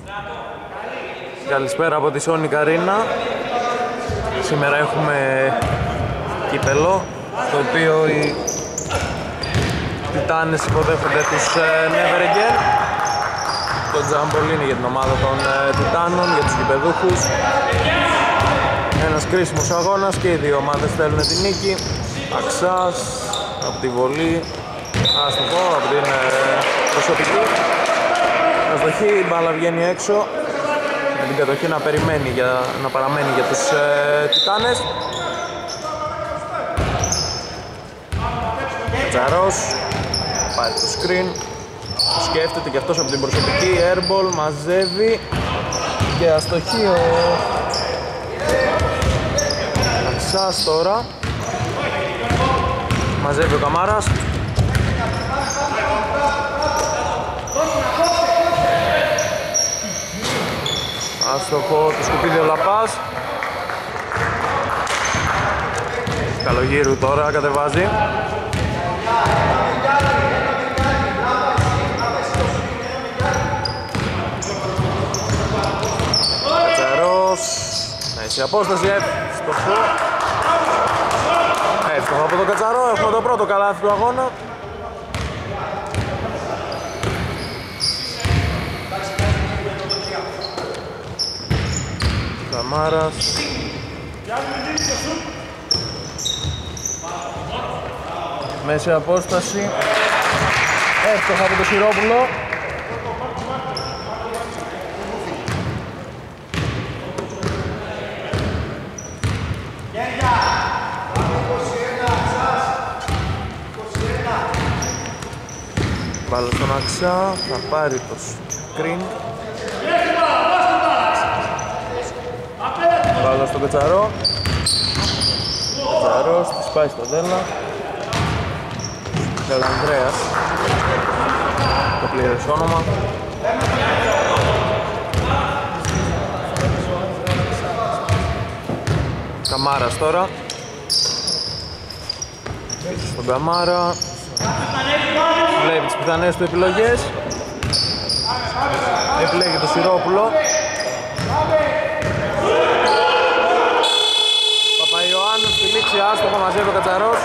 Καλησπέρα από τη Σόνη Καρίνα. Σήμερα έχουμε κύπελο, στο οποίο οι Τιτάνες υποδέχονται τους Never Again. Το τζαμπολίνι για την ομάδα των Τιτάνων, για τους γηπεδούχους. Ένας κρίσιμος αγώνας και οι δύο ομάδες θέλουν την νίκη. Αξάς από τη βολή, άστοχο από την προσωπική. Αστοχή, η μπάλα βγαίνει έξω. Με την κατοχή να παραμένει για τους Τιτάνες. Κατσαρός πάρει το screen, σκέφτεται και αυτός από την προσωπική. Airball, μαζεύει και αστοχή ο Αξάς τώρα. Μαζεύει ο Καμάρας. Άστοχο το σκουπίδι ο Λαπάς. Καλογύρου τώρα κατεβάζει. Κατσαρός. Μέση απόσταση, εύστοχο. Εύστοχο από τον Κατσαρό, έχουμε το πρώτο καλάθι του αγώνα. Καμάρας. Μέση απόσταση. Εύστοχα από το Σιρόπουλο. Μπάλα στον Αξά, θα πάρει το screen. Μπάλα στον Κατσαρό. Κατσαρός, τη σπάει στο Δέλα. Καλανδρέας, το πλήρες όνομα. Καμάρας τώρα. Στον Καμάρα. Βλέπει τις πιθανές του επιλογές. Επιλέγει το Σιρόπουλο. Παπαϊωάννου στη λήξη, άστοχο, μαζεύει ο Κατσαρός.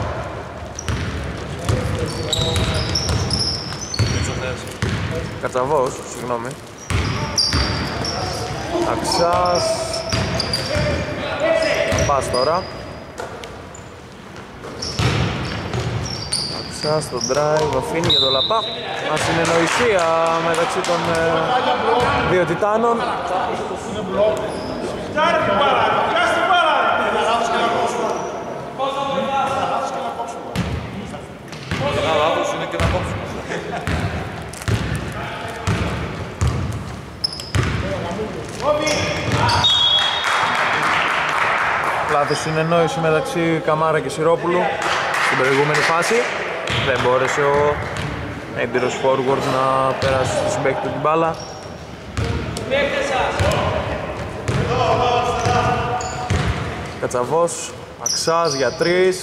Κατσαβός, συγγνώμη. Αξάς. Πας τώρα. Αξάς στο drive, αφήνει για το Λαπά. Ασυνεννοησία μεταξύ των δύο Τιτάνων. Λάθος συνεννόηση μεταξύ Καμάρα και Σιρόπουλου στην προηγούμενη φάση. Δεν μπόρεσε ο έμπειρος forward να περάσει στο συμπαίκτη του την μπάλα. Κατσαβός, Αξάς για 3.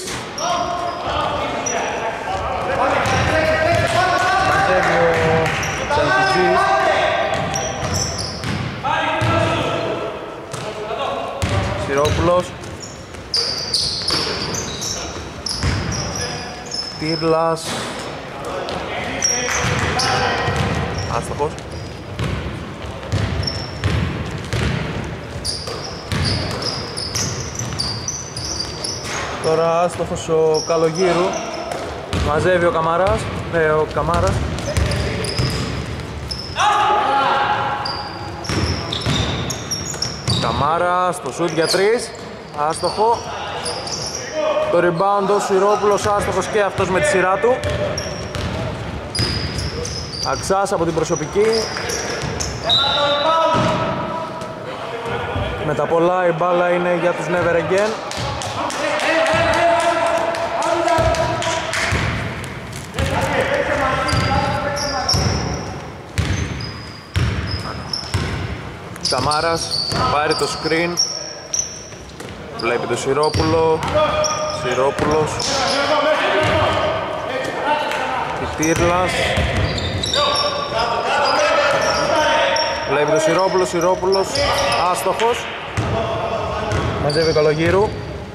Μαζεύει ο Τσαλκιτζής. Σιρόπουλος. Τύρλας. Άστοχος. Τώρα άστοχος ο Καλογύρου. Μαζεύει ο Καμάρας. Ο Καμάρας. Καμάρα στο σουτ για 3. Άστοχο. Το rebound ο Σιρόπουλος, άστοχος και αυτός με τη σειρά του. Αξάς από την προσωπική. Με τα πολλά η μπάλα είναι για τους Never Again. Καμάρας πάρει το screen. Βλέπει το Σιρόπουλο. Σιρόπουλος. Τύρλας. Βλέπει το Σιρόπουλος, άστοχος. Μαζεύει ο Καλογύρου.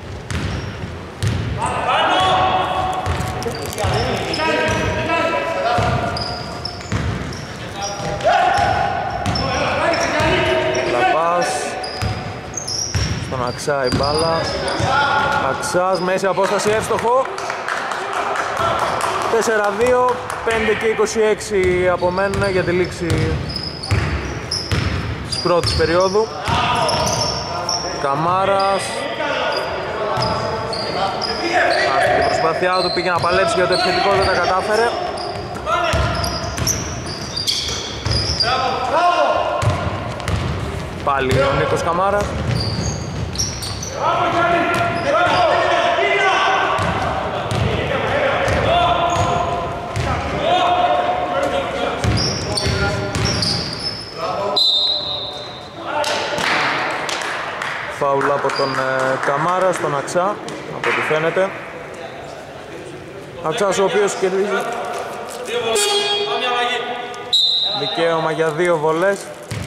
Λαπάς. Στον Αξά η μπάλα. Αξάς, μέση απόσταση, εύστοχο. 4-2, 5 και 26 απομένουν για τη λήξη της πρώτης περίοδου. Καμάρας. Η προσπάθειά του πήγε να παλέψει για το επιθετικό, δεν τα κατάφερε. Πάλι ο Νίκος Καμάρας. Φάουλ από τον Καμάρα στον Αξά, από ό,τι φαίνεται. Αξάς ο οποίος κερδίζει δικαίωμα για 2 βολές.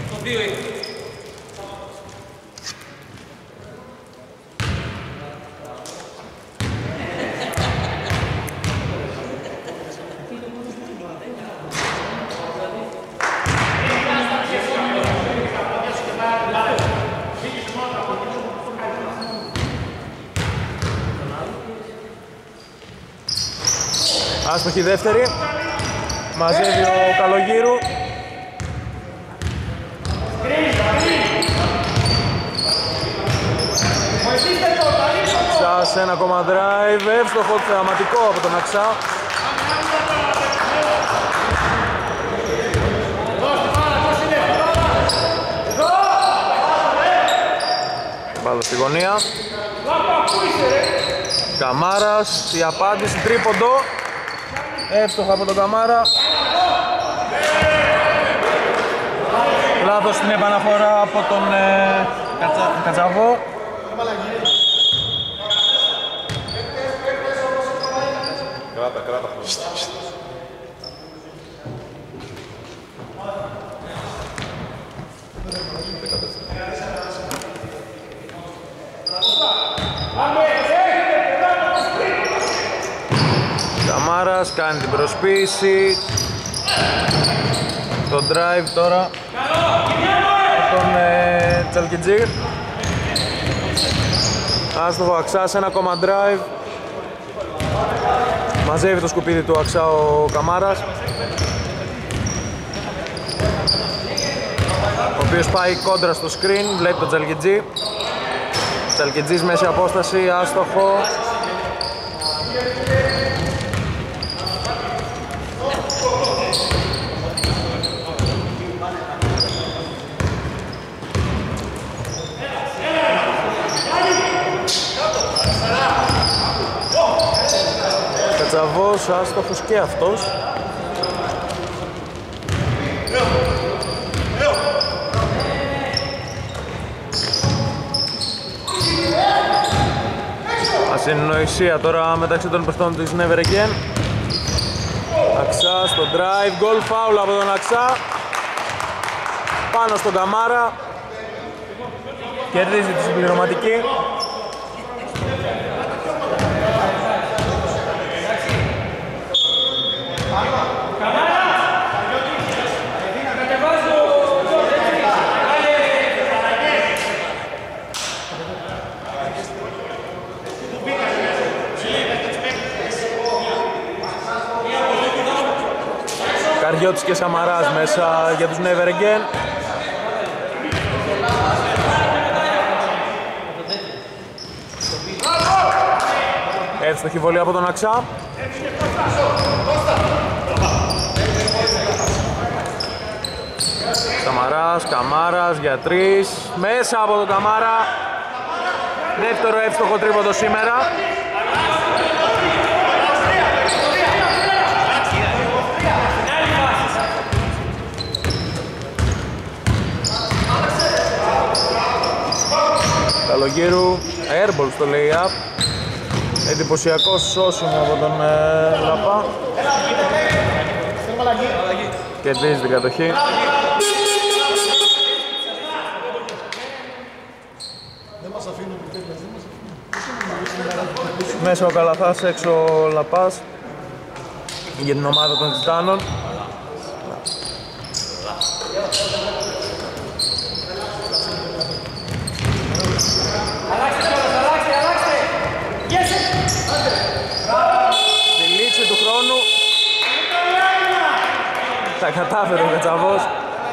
Άστοχη δεύτερη, μαζεύει ο Καλογύρου. Αξάς, ένα ακόμα drive, εύστοχο θεαματικό από τον Αξά. Μπάλα στη γωνία. Καμάρας, η απάντηση, τρίποντο. Εύστοχα από τον Καμάρα. Λάθος στην επαναφορά από τον Κατσαβό. Κράτα. Καμάρας κάνει την προσποίηση. Το drive τώρα από τον Τσαλκιτζή. Άστοχο Αξάς, ένα ακόμα drive. Μαζεύει το σκουπίδι του Αξά ο Καμάρας, ο οποίος πάει κόντρα στο screen, βλέπει τον Τσαλκιτζή. Τσαλκιτζής μέση απόσταση, άστοχο. Κατσαβός, άστοχος και αυτός. Ασυνοησία τώρα μεταξύ των παιχτών της Never Again. Αξά στο drive, goal foul από τον Αξά. Πάνω στον Καμάρα. Κερδίζει τη συμπληρωματική. Καριώτης και Σαμαράς μέσα για τους Never Again. Εύστοχη βολή από τον Αξά. Σαμαράς, Καμάρας για 3. Μέσα από τον Καμάρα. Δεύτερο εύστοχο τρίποντο σήμερα. Καλογύρου, airball στο lay-up. Εντυπωσιακό σώσιμο από τον Λαπά. Κερδίζει την κατοχή. Μέσα ο Καλαθάς, έξω ο Λαπάς για την ομάδα των Τιτάνων. Στη λήξη του χρόνου τα κατάφερε ο Κατσαβός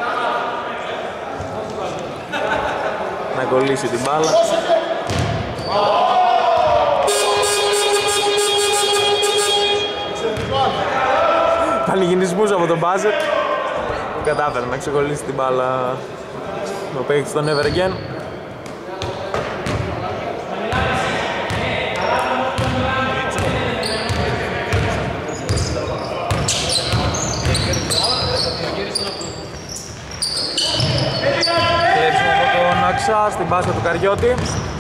να κολλήσει την μπάλα. Πανηγυνισμούς από τον μπάζερ. Κατάφερε να ξεκολλήσει την μπάλα ο παίκτης στον Never Again. Κλέψιμο από τον Αξά στην μπάσκα του Καριώτη.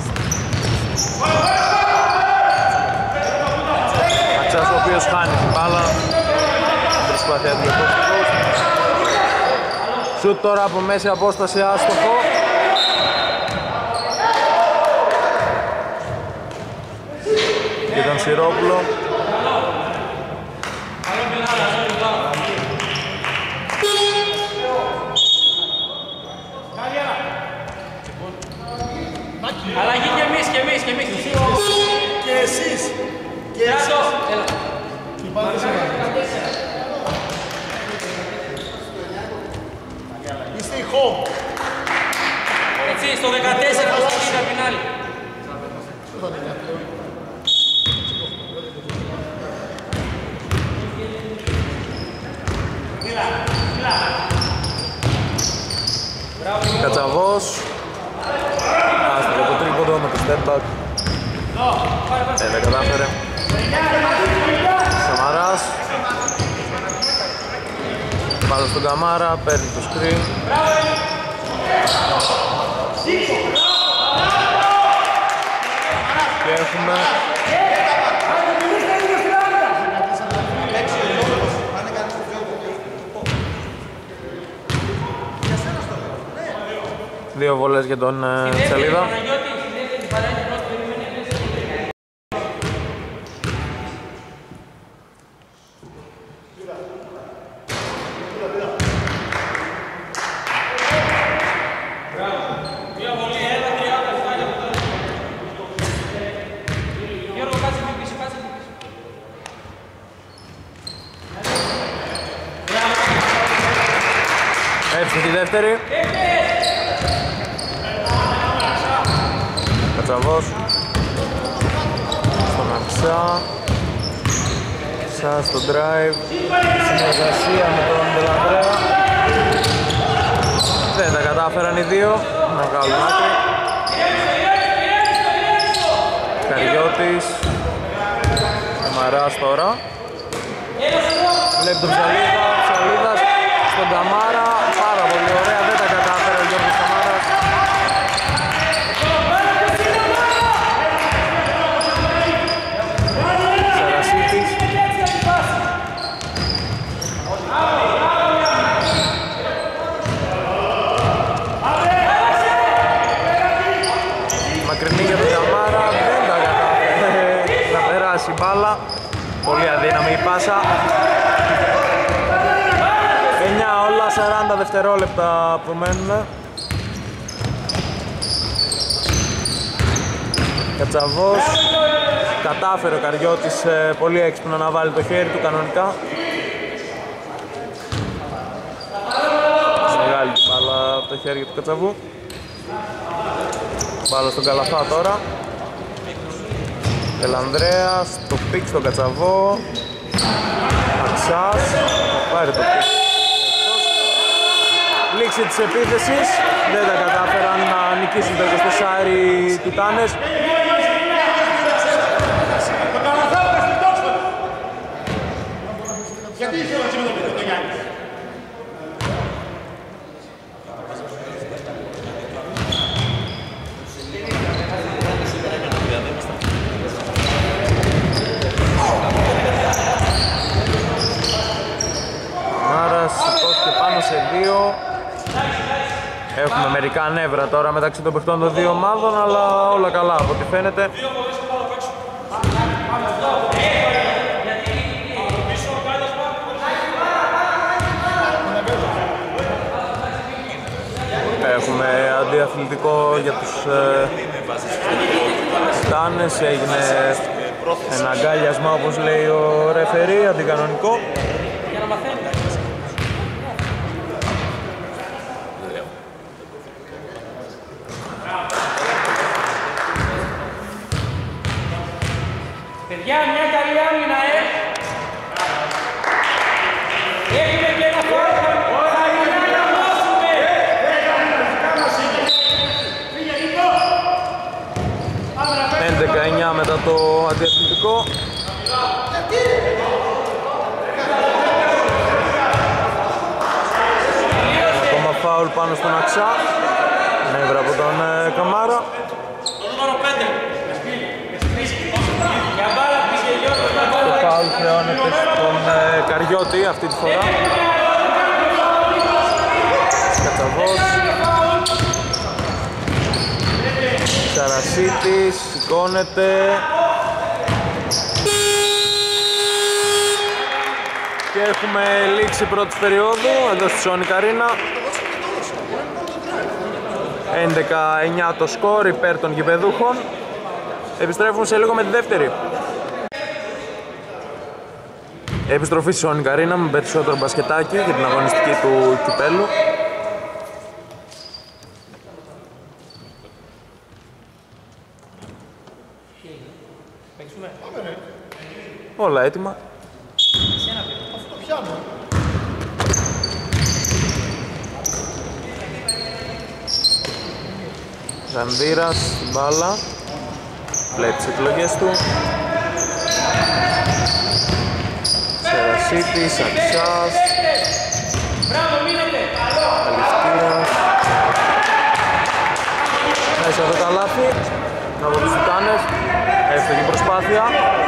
Αξάς ο οποίος χάνει την μπάλα. Προσπάθεια του Λεπόστικος. Σουτ τώρα από μέση απόσταση, άστοχο. Και τον Σιρόπουλο. Αλλαγή και εμείς. Και εσείς. Έλα. Είστε η home. Έτσι, στο 14 θα σου πει την άλλη. Κατσαβός. Άστηκε το τρίποντο με το step back. Δεν κατάφερε. Σαμαράς. Πάνω στον Καμάρα, παίρνει το screen. Και έχουμε δύο βολές για τον Σελίδα. Έτσι τη δεύτερη. Κατσαβός στον Αξά. Αξά στο drive. Συνεργασία με τον Ντελανδρέα. Δεν τα κατάφεραν οι δύο να βγάλουν άκρη. Καριώτης. Καμαράς τώρα. Βλέπει τον Ψαλίδα. Ψαλίδας στον Καμάρα. Πάρα πολύ ωραία. Δεν τα κατάφερε ο Γιώργος Καμάρας. Σαρασίτης. Μακρινή για τον Καμάρα. Δεν τα κατάφερε να περάσει η μπάλα. Πολύ αδύναμη η πάσα. 9 όλα, 40 δευτερόλεπτα απομένουν. Κατσαβός. Κατάφερε ο Καριώτης πολύ έξυπνα να βάλει το χέρι του κανονικά. Βγάλει την μπάλα από τα χέρια του Κατσαβού. Μπάλα στον Καλαθά τώρα. Τελανδρέας, το πικ στον Κατσαβό. Αξάς, θα πάρει το πικ. Λήξη της επίθεσης, δεν τα κατάφεραν να νικήσουν το 24 οι Τιτάνες. Γιατί ήθελα να συμμετωπίσω το Γιάννη. Άρα σηκώθηκε πάνω σε δύο. Έχουμε μερικά νεύρα τώρα μεταξύ των παιχτών των δύο ομάδων, αλλά όλα καλά από ό,τι φαίνεται. έχουμε αντιαθλητικό για τους Τιτάνες. Έγινε ένα αγκάλιασμα, όπως λέει ο ρεφερί, αντικανονικό. Για να μαθαίνετε. Παιδιά, μια καλή άμυνα, Έχουμε και ένα φόρμα. 11-9 μετά το αντιαθλητικό. Ακόμα φάουλ πάνω στον Αξά. Νεύρα από τον Καμάρα. Το νούμερο 5. Για μπάλα πήγε Γιώργος. Το φάουλ χρεώνεται στον Καριώτη αυτή τη φορά. Καταβός. Σαρασίτης, σηκώνεται. Και έχουμε λήξη πρώτης περίοδου εδώ στη Sonic Arena. 11-9 το σκορ υπέρ των γηπεδούχων. Επιστρέφουμε σε λίγο με τη δεύτερη. Επιστροφή στη Sonic Arena με περισσότερο μπασκετάκι για την αγωνιστική του κυπέλου. Όλα έτοιμα. Αυτό το πιάνω. Ζανδύρας στην μπάλα. Βλέπει τις επιλογές του. Σερασίτης, Αξάς. Αληστήρας. Μέσα από τα λάθη. Από τους Τιτάνες. Εύστοχη προσπάθεια.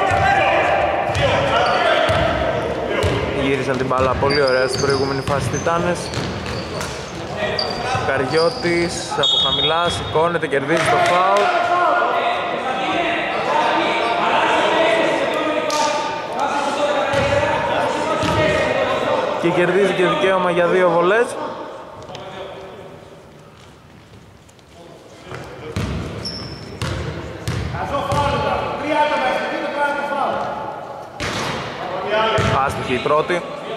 Γύρισαν την μπάλα πολύ ωραία στην προηγούμενη φάση Τιτάνες. Καριώτης από χαμηλά σηκώνεται, κερδίζει το φάουλ. Και κερδίζει και δικαίωμα για 2 βολές. Άστοχη η πρώτη.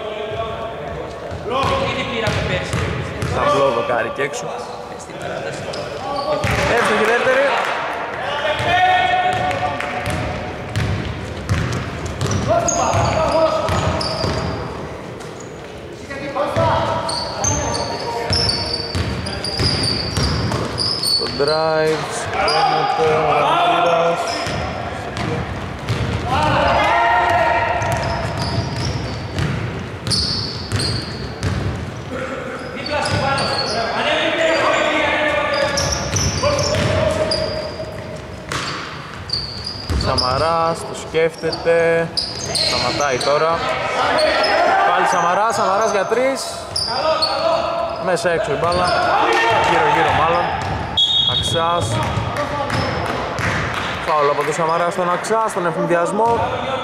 Ήδη πήραμε πέρσι. Ταμπλό δοκάρι και έξω. Εύστοχη δεύτερη. Το drive, σηκώνεται ο Ραντήρας. Σαμαράς, το σκέφτεται, σταματάει τώρα. Πάλι Σαμαράς για 3. Μέσα έξω η μπάλα, γύρω μάλλον. Αξάς. Φάουλ από το Σαμαρά στον Αξά, στον ευνηδιασμό.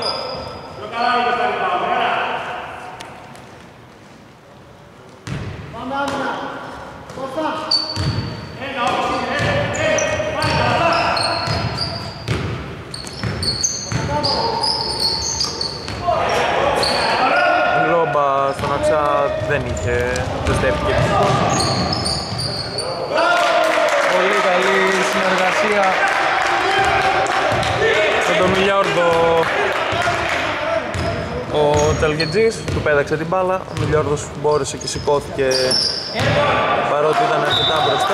Λόμπα στον Αξά δεν στέφηκε. Πολύ καλή συνεργασία με τον Μιλιόρδο. Ο Τσαλγετζής του πέταξε την μπάλα, ο Μιλιόρδος μπόρεσε και σηκώθηκε παρότι ήταν αρκετά μπροστά.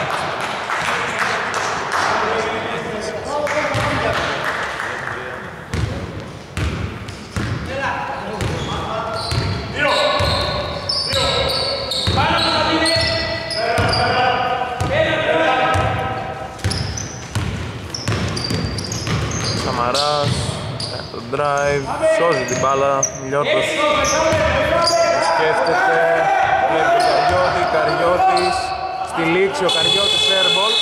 Σαμαράς, το drive, σώζει την μπάλα, Μιλιόρδος σκέφτεται, βλέπει τον Καριώτης, στη λήξη ο Καριώτης airball.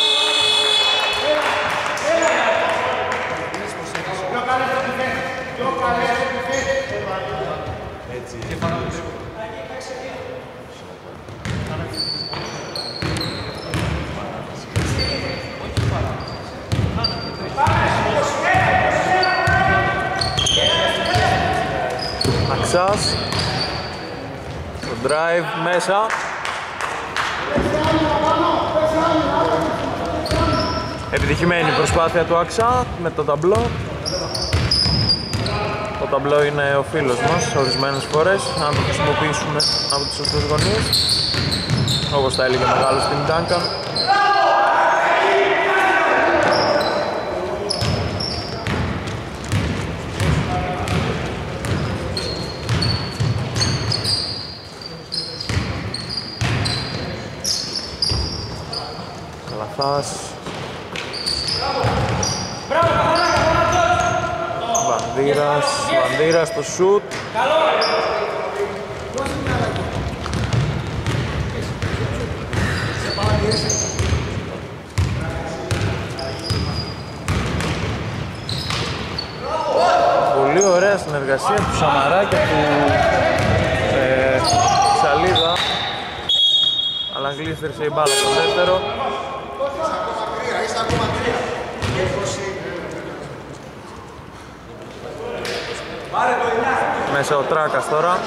Αξάς. Το drive μέσα. Επιτυχημένη προσπάθεια του Αξά με το ταμπλό. Το ταμπλό είναι ο φίλος μας ορισμένες φορές, αν το χρησιμοποιήσουμε από τους σωστούς γονείς, όπως τα έλεγε μεγάλος στην Duncan. Καλαθάς. Βανδύρας στο σουτ. Πολύ ωραία συνεργασία του Σαμαρά και του Σαλίδα, αλλά γλίστρισε η μπάλα στο δεύτερο. Μέσα ο Τράκας τώρα.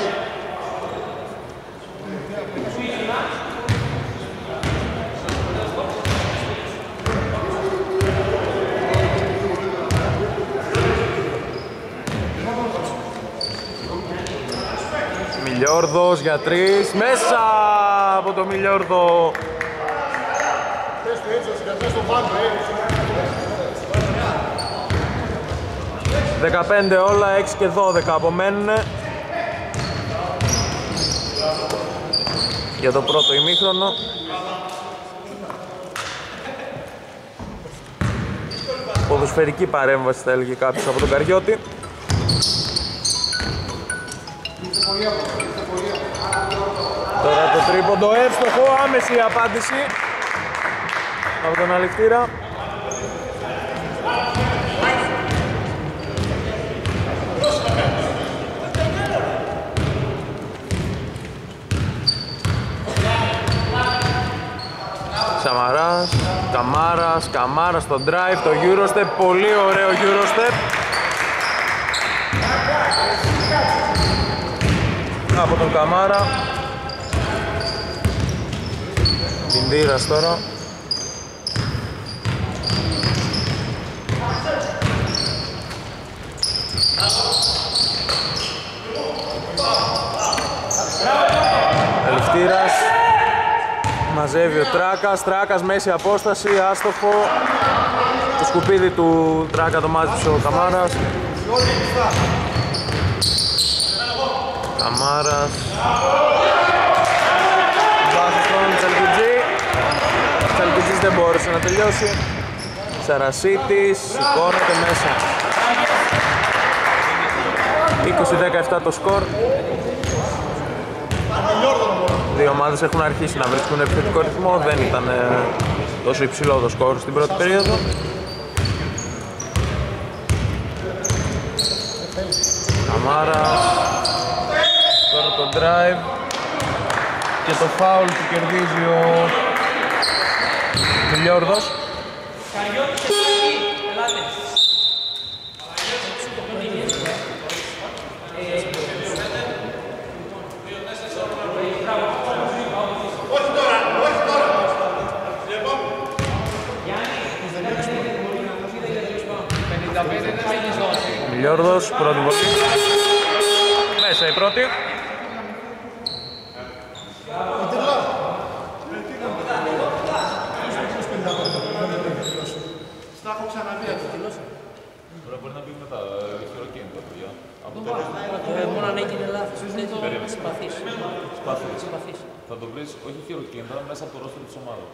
Μιλιόρδος για 3, μέσα από το Μιλιόρδο. 15 όλα, 6 και 12 απομένουν για το πρώτο ημίχρονο. Ποδοσφαιρική παρέμβαση θα έλεγε κάποιος από τον Καριώτη. Τώρα το τρίποντο εύστοχο, άμεση απάντηση από τον αληκτήρα. Σαμαράς, Καμάρας στο drive, το Eurostep, πολύ ωραίο Eurostep από τον Καμάρα. Βινδύρας τώρα. Ελευθύρας. Μαζεύει ο Τράκας, μέση απόσταση, άστοχο. Το σκουπίδι του Τράκα το μάζεψε ο Καμάρας. Καμάρας. Βάζει στον Τσαλκιτζή. Τσαλκιτζής δεν μπόρεσε να τελειώσει. Σαρασίτης, σηκώνεται μέσα. 20-17 το σκορ. Δύο ομάδες έχουν αρχίσει να βρίσκουν επιθετικό ρυθμό, δεν ήταν τόσο υψηλό το σκορ στην πρώτη περίοδο. Καμάρα, τώρα το drive και το foul που κερδίζει ο Μιλιόρδος. Μιλιόρδος, πρώτη βολή. Μέσα η πρώτη. Τώρα μπορεί να μπει μετά χειροκίνητα, παιδιά. Μόνο αν έγινε λάθος. Σπαθείς. Θα το βρεις, όχι χειροκίνητα, μέσα από το ρόστερ της ομάδας.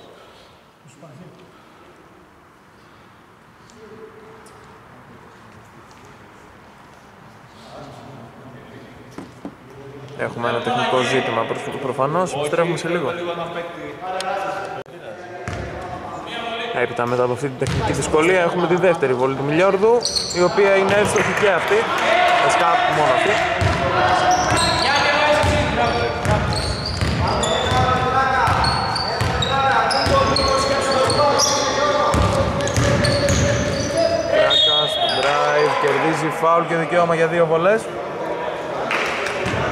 Έχουμε ένα τεχνικό ζήτημα προφανώς, επιστρέφουμε σε λίγο. Έπειτα μετά από αυτή την τεχνική δυσκολία έχουμε τη δεύτερη βολή του Μιλιόρδου, η οποία είναι εύστοχη και αυτή, βασικά μόνο αυτή. Τράκας, το drive, κερδίζει φάουλ και δικαίωμα για δύο βολές.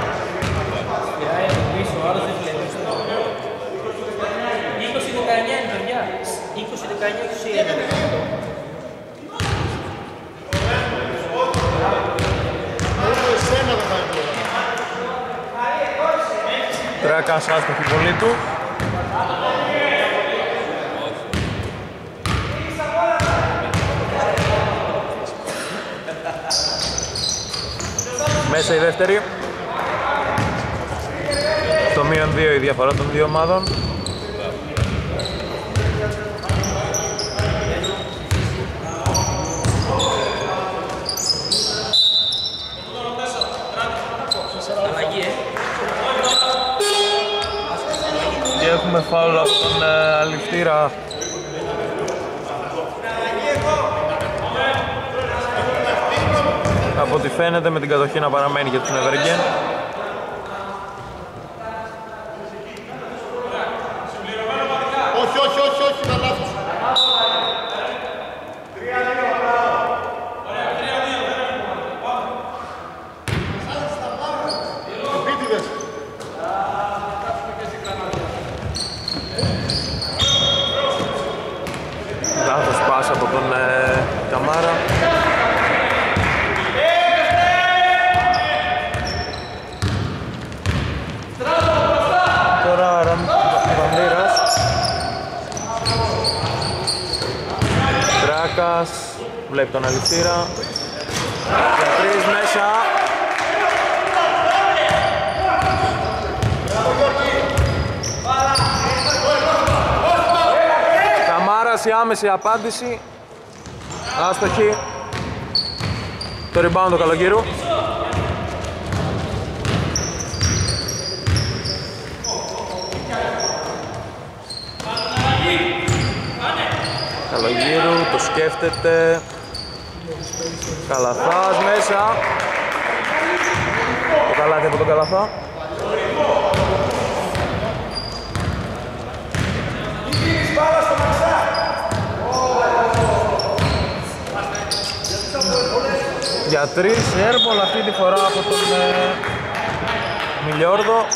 Τράκας άστοχη βολή του. Μέσα η δεύτερη. Στο μείον 2 η διαφορά των δύο ομάδων. Και έχουμε φάουλ από τον αληφτήρα. Από ό,τι φαίνεται με την κατοχή να παραμένει για τους Νεβεργέν. Όχι, τα λάθος. Λάθος πάσα από τον Καμάρα. Τώρα Βαμβίρας. Τράκας βλέπει τον αληφτήρα. Για τρεις μέσα. Καμάρας η άμεση απάντηση. Άστοχη. Το rebound του Καλογύρου. Καλογύρου, το σκέφτεται. Καλαθάς μέσα. Το καλάθι από τον Καλαθά. Για τρεις airball αυτή τη φορά από τον Μιλιόρδο.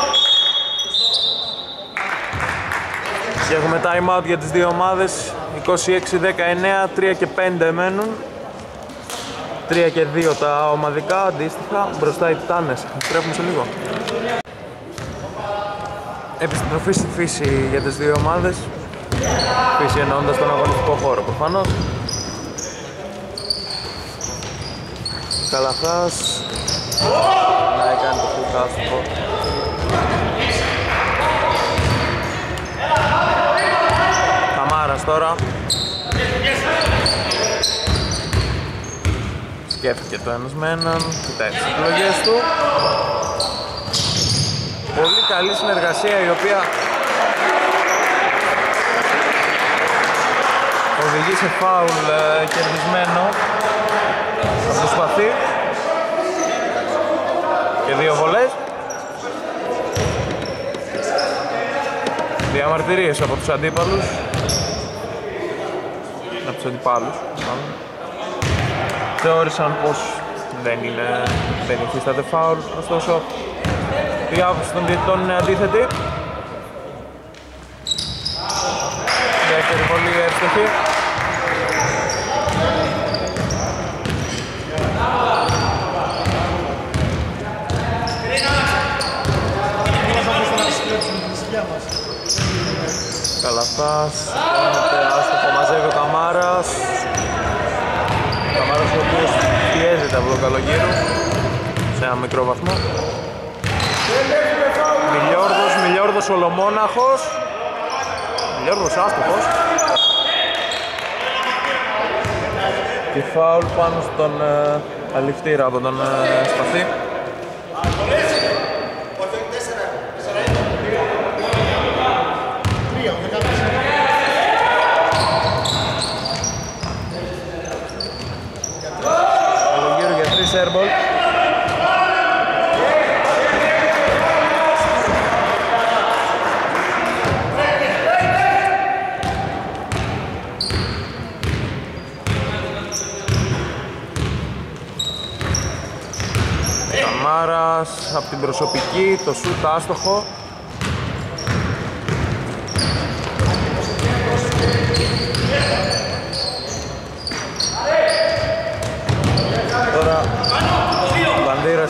Και έχουμε time out για τις δύο ομάδες. 26-19, 3 και 5 μένουν. 3 και 2 τα ομαδικά αντίστοιχα. Μπροστά οι Τιτάνες. Επιστρέφουμε σε λίγο. Επιστροφή στη φύση για τις δύο ομάδες. Φύση εννοώντας τον αγωνιστικό χώρο προφανώς. Καλαθάς να έκανε το φουλκάστοχο. Καμάρας τώρα. Σκέφτηκε το ένας με έναν, κοιτάει τις επιλογές του. Πολύ καλή συνεργασία η οποία οδηγεί σε φάουλ κερδισμένο. Θα προσπαθεί. Και δύο βολές. Διαμαρτυρίες από τους αντίπαλους. Από τους αντιπάλους. Θεώρησαν πως δεν υφίσταται φάουλ, ωστόσο η άποψη των διαιτητών είναι αντίθετη. Δεύτερη βολή εύστοχη. Καλαθάς, άστοχο, μαζεύει ο Καμάρας. Ο Καμάρας ο οποίος πιέζεται από τον Καλογύρου σε ένα μικρό βαθμό. Μιλιόρδος ολομόναχος. Μιλιόρδος άστοχος. Και φάουλ πάνω στον αληφτήρα από τον Σπαθή. Καλογύρου για 3 airball. Καμάρας από την προσωπική, το σουτ άστοχο.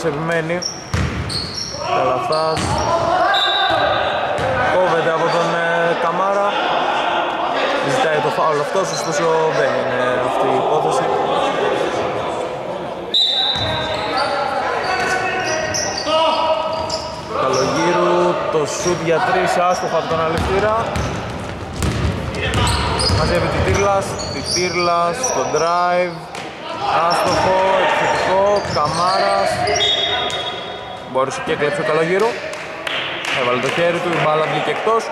Καλογύρας επιμένει. Καλαθάς κόβεται από τον Καμάρα. Ζητάει το φάουλ αυτός, ωστόσο δεν είναι αυτή η υπόθεση. Καλογύρου, το σουτ για 3 άστοχα από τον Αλευτήρα. Μαζεύει Τιτήρλας, το drive, άστοχο, επιθετικό, Καμάρας. Μπόρεσε και έκλεψε ο Καλογύρου. Έβαλε το χέρι του, η μπάλα βγήκε εκτός.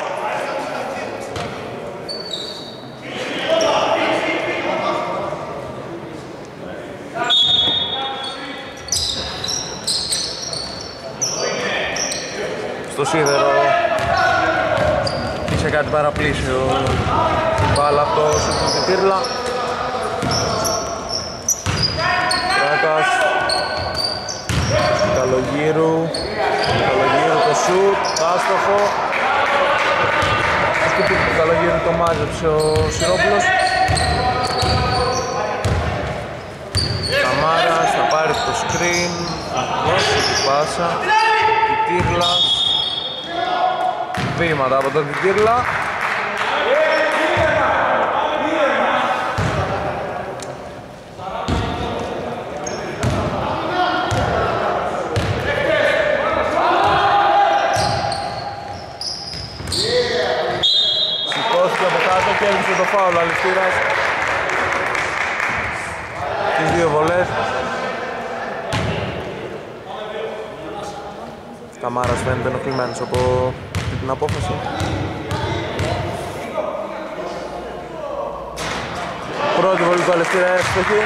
Στο σίδερο είχε κάτι παραπλήσιο η μπάλα από το σουτ του Τιτήρλα. Κράκας, Καλογύρου το σουτ, άστοχο. Σκουπί του Καλογύρου το μάζεψε ο Σιρόπουλος. Καμάρας θα πάρει το screen, θα δώσει την πάσα. Τιτήρλας, βήματα από τον Τιτήρλα. Σηκώθηκε από κάτω και έλυσε το φάουλ ο Αλευτήρας. Τις δύο βολές. Καμάρας φαίνεται ενοχλημένος από την απόφαση. Πρώτη βολή του Αλευτήρα εύστοχη.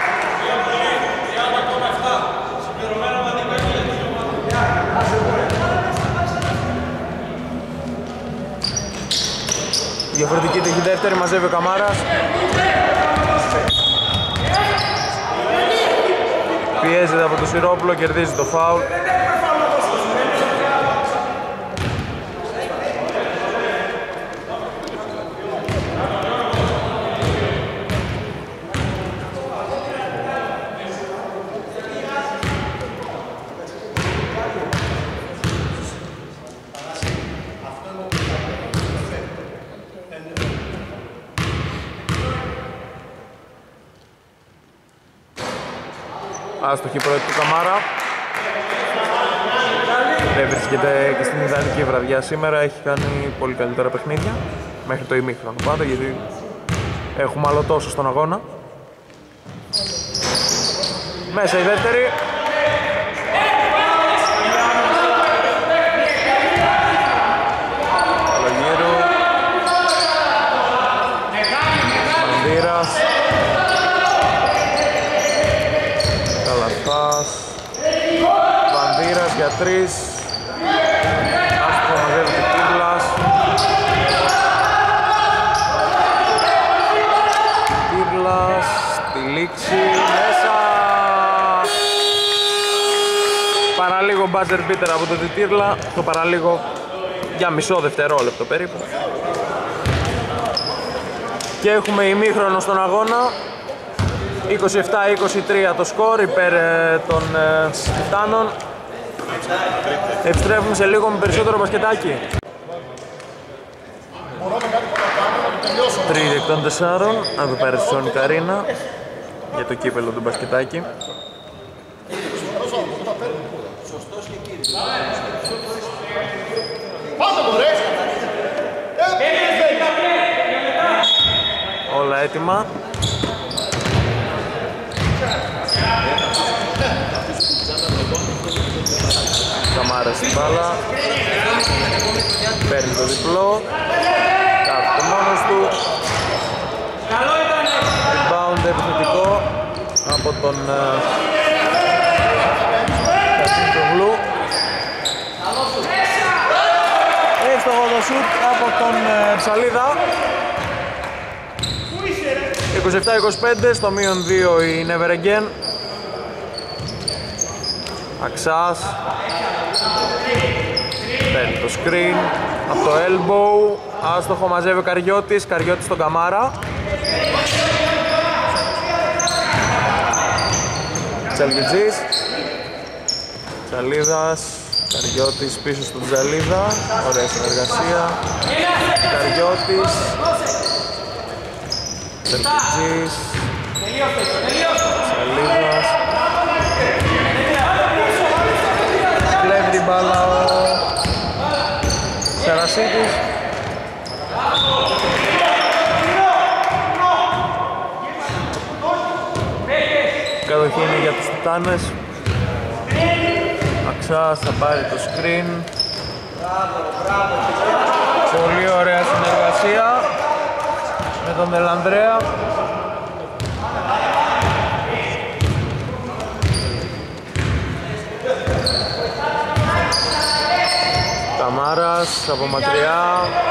Διαφορετική τύχη δεύτερη, μαζεύει ο Καμάρας. Πιέζεται από το Σιρόπουλο, κερδίζει το φάουλ. Άστοχη πρώτη του Καμάρα. Δεν βρίσκεται και στην ιδανική βραδιά σήμερα, έχει κάνει πολύ καλύτερα παιχνίδια μέχρι το ημίχρονο πάντα, γιατί έχουμε άλλο τόσο στον αγώνα. Μέσα η δεύτερη. Καλογύρου, Μαντήρας, Καλαθάς, Βανδύρας για 3. Άστοχο, μαζεύει Τιτήρλας. Τιτήρλας, στη λήξη, μέσα. Παραλίγο buzzer beater από τον Τιτήρλα. Το παραλίγο για μισό δευτερόλεπτο περίπου. Και έχουμε ημίχρονο στον αγώνα. 27-23 το σκορ υπέρ των Τιτάνων. Επιστρέφουμε σε λίγο με περισσότερο μπασκετάκι. Τρίτη εκ των 4, εδώ πέρα στη Σόνη Καρίνα για το κύπελλο του μπασκετάκι. Όλα έτοιμα. Καμάρας στην μπάλα. Παίρνει το διπλό. Κάθεται μόνος του. Rebound επιθετικό από τον Κατσίντογλου. Εύστοχο το σουτ από τον Ψαλίδα. 27-25, στο μείον 2 η Never Again. Αξάς. Παίρνει το screen από το elbow. Άστοχο, μαζεύει ο Καριώτης. Καριώτης στον Καμάρα. Τσελγιτζής. Τζαλίδας, Καριώτης πίσω στον Τζαλίδα, ωραία συνεργασία. Καριώτης, Τερκιτζής, Τζαλίδας. Κλέβει την μπάλα ο Σαρασίτης. Κατοχή είναι για τους Τιτάνες. Αξάς θα πάρει το screen. Πολύ ωραία συνεργασία με τον Ελανδρέα. Καμάρας από μακριά.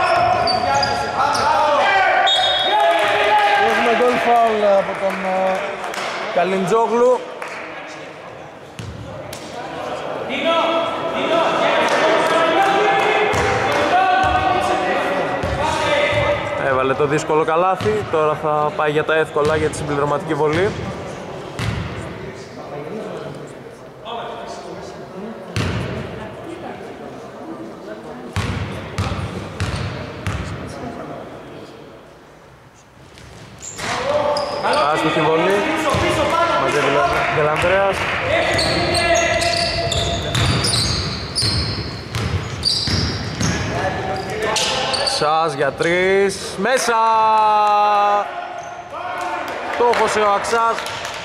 Έχουμε γκολ φάουλ από τον Καλιντζόγλου. Έβαλε το δύσκολο καλάθι, τώρα θα πάει για τα εύκολα για τη συμπληρωματική βολή. Άστοχη βολή, μαζεύει Δελανδρέας. Αξάς για 3, μέσα! Το έχωσε ο Αξάς.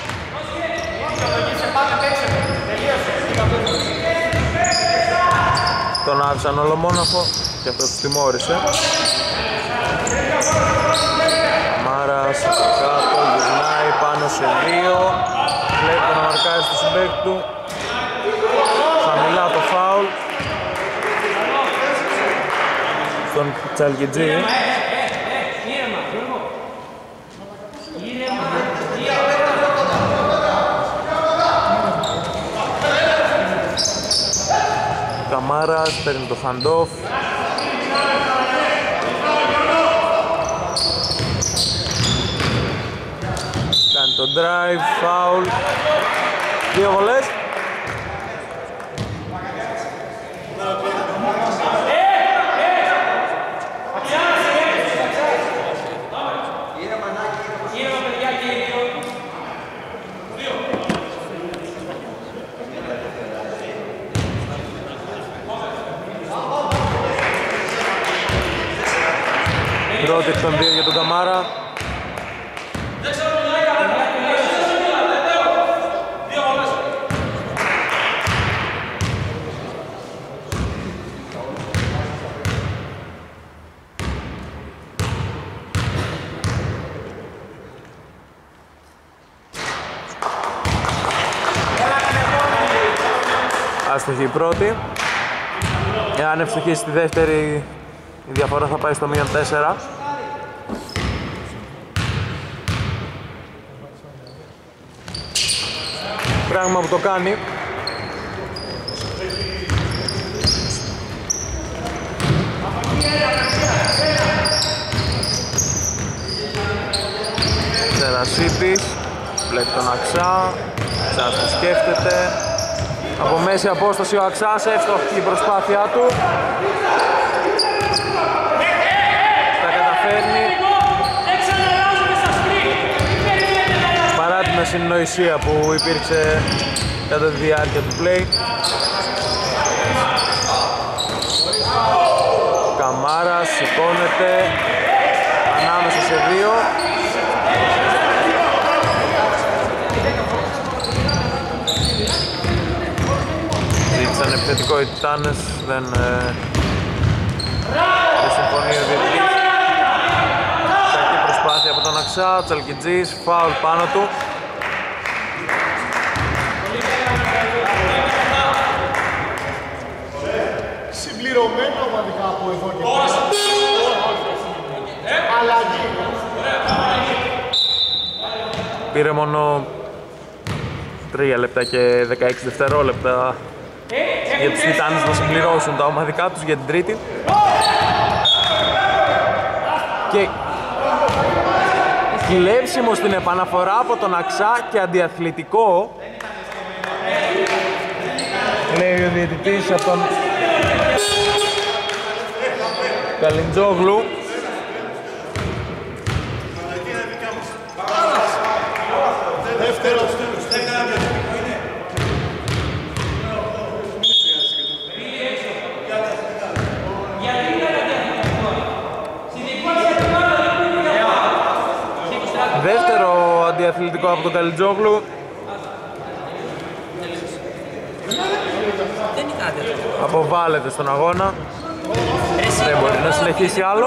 Τον άφησαν ολομόναχο και αυτό τους τιμώρησε. Μάρας κάτω, γυρνάει πάνω σε 2. Βλέπει να μαρκάρει στο συμπαίχτη του. Χαμηλά το φάουλ στον Τσαλκιτζή. Καμάρας παίρνει το hand-off. Κάνει το drive, foul. 2 βολές. Πρώτη εκ των 2 για τον Καμάρα. Άστοχη η πρώτη. Εάν ευστοχίσει τη δεύτερη, η διαφορά θα πάει στο -4. Πράγμα που το κάνει. Σερασίτης, βλέπει τον Αξά, Αξάς το σκέφτεται. Από μέση απόσταση ο Αξάς, εύστοχη η προσπάθειά του. Τα καταφέρνει. Παρά την ασυνοησία που υπήρξε κατά τη διάρκεια του play. Καμάρας σηκώνεται ανάμεσα σε 2. Ζήτησαν επιθετικό οι Τιτάνες, δεν συμφωνεί ο διαιτητής. Κακή προσπάθεια από τον Αξά, Τσαλκιτζής, φάουλ πάνω του. Συμπληρωμένο ομαδικά από εδώ και πέρα. Αλλαγή. Πήρε μόνο 3 λεπτά και 16 δευτερόλεπτα για τους Τιτάνες να συμπληρώσουν τα ομαδικά τους για την τρίτη. Και κλέψιμο στην επαναφορά από τον Αξά και αντιαθλητικό λέει ο διαιτητής από τον Καλιντζόγλου. Δεύτερο αντιαθλητικό από τον Καλιτζόγλου. Αποβάλλεται στον αγώνα. Δεν μπορεί να συνεχίσει άλλο.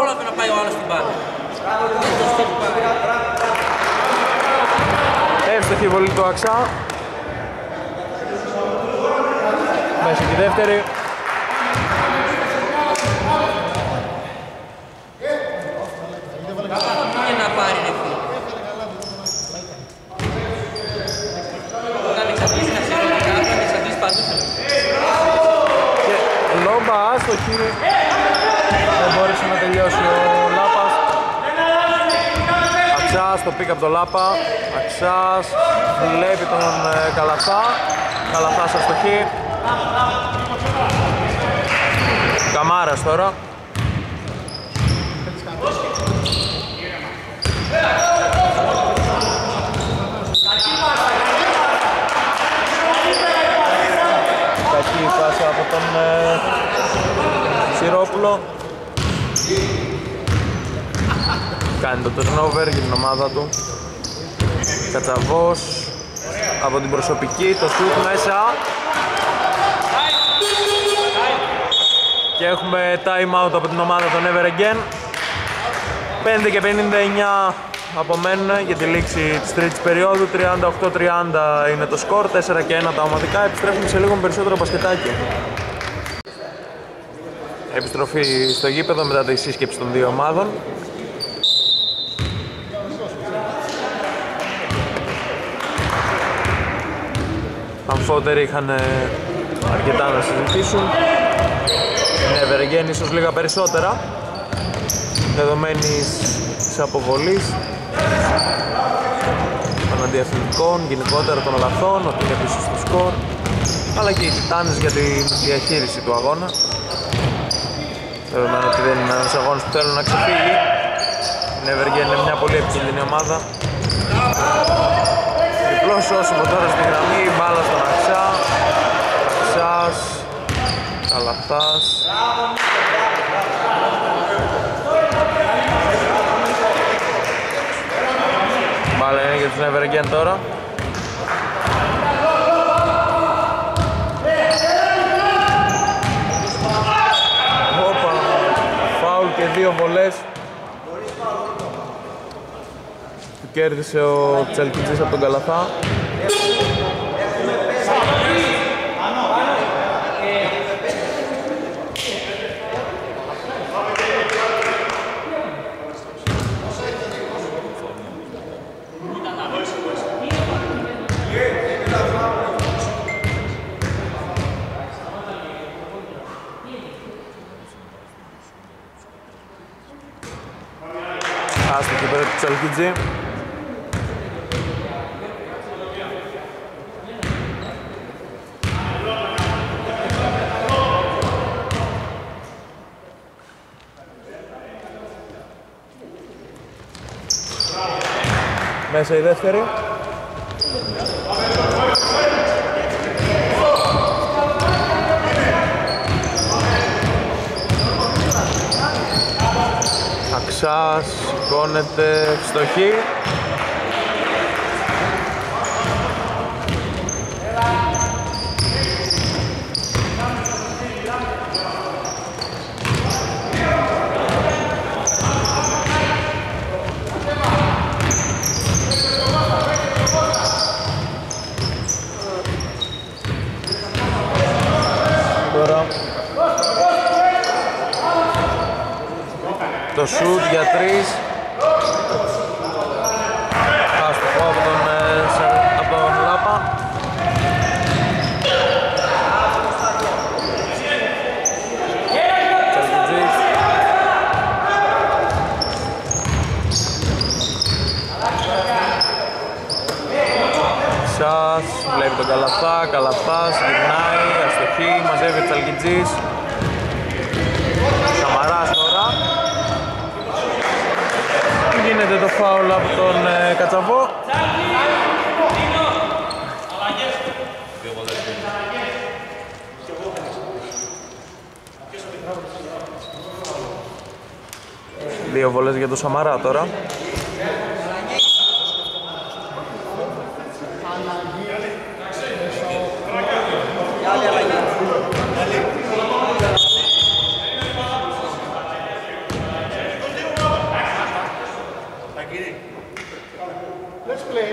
Εύστοχη βολή του Αξά. Μέσα τη δεύτερη. Λόμπα άστοχη, δεν μπόρεσε να τελειώσει ο Λάπας. Αξάς το πικ από τον Λάπα. Αξάς βλέπει τον Καλαθά. Καλαθάς αστοχή. Καμάρας τώρα. Κακή πάσα από τον Σιρόπουλο. Κάνει το turnover για την ομάδα του. Κατσαβός από την προσωπική, το σουτ μέσα. Και έχουμε time out από την ομάδα των Never Again. 5 και 59 απομένουν για τη λήξη της τρίτης περίοδου. 38-30 είναι το σκορ, 4 και 1 τα ομαδικά. Επιστρέφουμε σε λίγο περισσότερο μπασκετάκι. Επιστροφή στο γήπεδο μετά τη σύσκεψη των δύο ομάδων. Αμφότεροι είχαν αρκετά να συζητήσουν. Never Again ίσως λίγα περισσότερα δεδομένης της αποβολής των αντιαθλητικών, γενικότερα των λαθών, ότι είναι πίσω στο σκορ, αλλά και οι Τιτάνες για τη διαχείριση του αγώνα, δεδομένου ότι δεν είναι ένας αγώνας που θέλουν να ξεφύγει. Η Never Again είναι μια πολύ επικίνδυνη ομάδα. Διπλός σώσιμο τώρα στη γραμμή, μπάλα στον Αξά. Αξάς, Καλαθάς. Μπάλα είναι για τους Never Again τώρα. Όπα, φάουλ και δύο βολές. Του κέρδισε ο Τσαλκιτζής από τον Καλαθά. Άστοχη πέρα του Τσαλκιτζή. Μέσα η δεύτερη. Αξάς, σηκώνεται, ευστοχή. Τώρα το σουτ για τρεις. Άστοχο από τον Λάπα. Τσαλκιτζής. Σας βλέπει τον Καλαθά, Καλαθάς γυρνάει, αστοχή. Χατζής. Σαμαράς τώρα. Γίνεται το φάουλ από τον Κατσαβό. Δύο βολές για τον Σαμαρά τώρα. Let's play.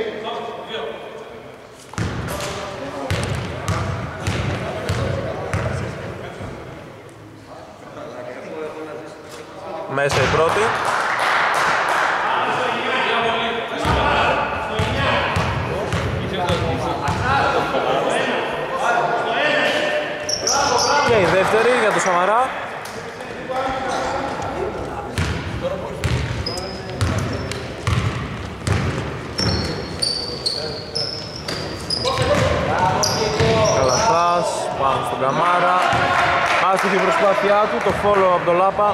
Μέσα η πρώτη. Και η δεύτερη για τον Σαμαρά. Καλαθάς, πάνω στον Καμάρα. Άστοχη η προσπάθειά του, το follow από τον Λάπα.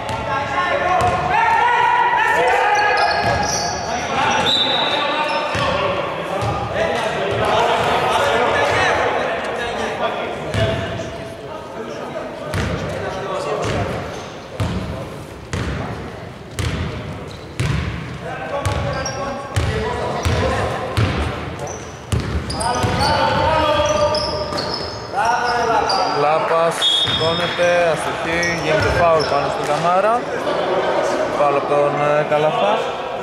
Λάπας σηκώνεται, αστοχή, γίνεται φάουλ πάνω στον Καμάρα. Φάουλ από τον Καλαφά.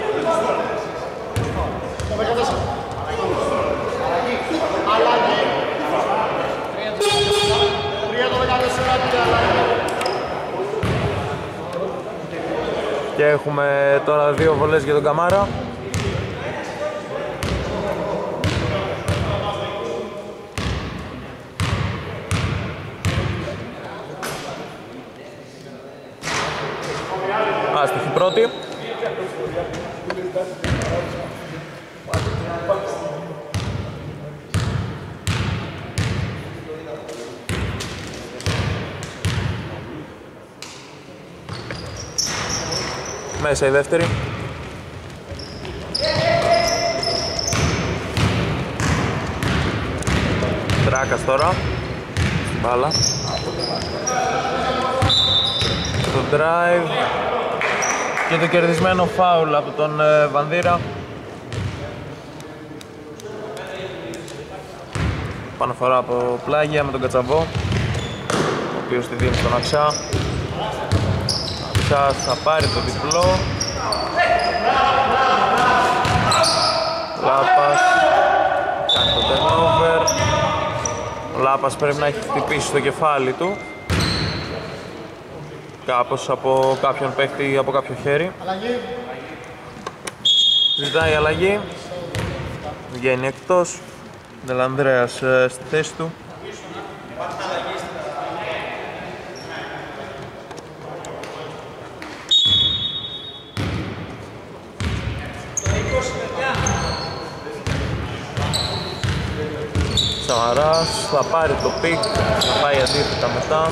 Και έχουμε τώρα δύο βολές για τον Καμάρα. Άστοχη πρώτη. Μέσα η δεύτερη. Τράκας τώρα. Μπάλα. Το drive. Και το κερδισμένο φάουλ από τον Βανδύρα. Παναφορά από πλάγια με τον Κατσαβό, ο οποίος τη δίνει στον Αξά. Αξάς θα πάρει το διπλό. Λάπας κάνει το turnover. Ο Λάπας πρέπει να έχει χτυπήσει στο κεφάλι του κάπως από κάποιον παίκτη, από κάποιο χέρι. Ζητάει αλλαγή. Βγαίνει εκτός. Δελανδρέας στη θέση του. Σαμαράς θα πάρει το πικ, θα πάει αντίθετα μετά.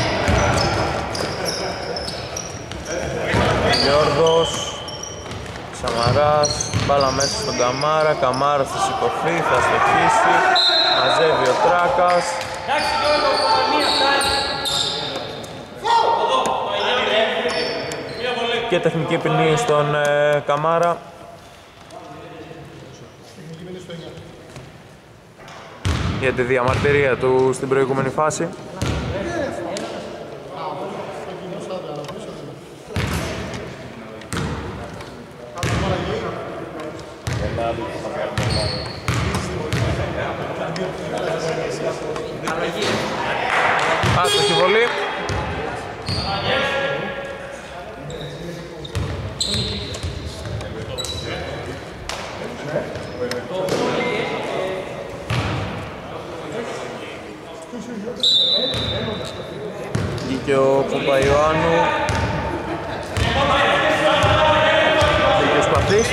Γιώργος, Σαμαράς, μπάλα μέσα στον Καμάρα, Καμάρας θα σηκωθεί, θα στοχίσει, μαζεύει ο Τράκας. Και τεχνική ποινή στον Καμάρα. Για τη διαμαρτυρία του στην προηγούμενη φάση. Άστοχη βολή. Βγήκε ο Παπαϊωάννου. Βγήκε ο Σπαθής.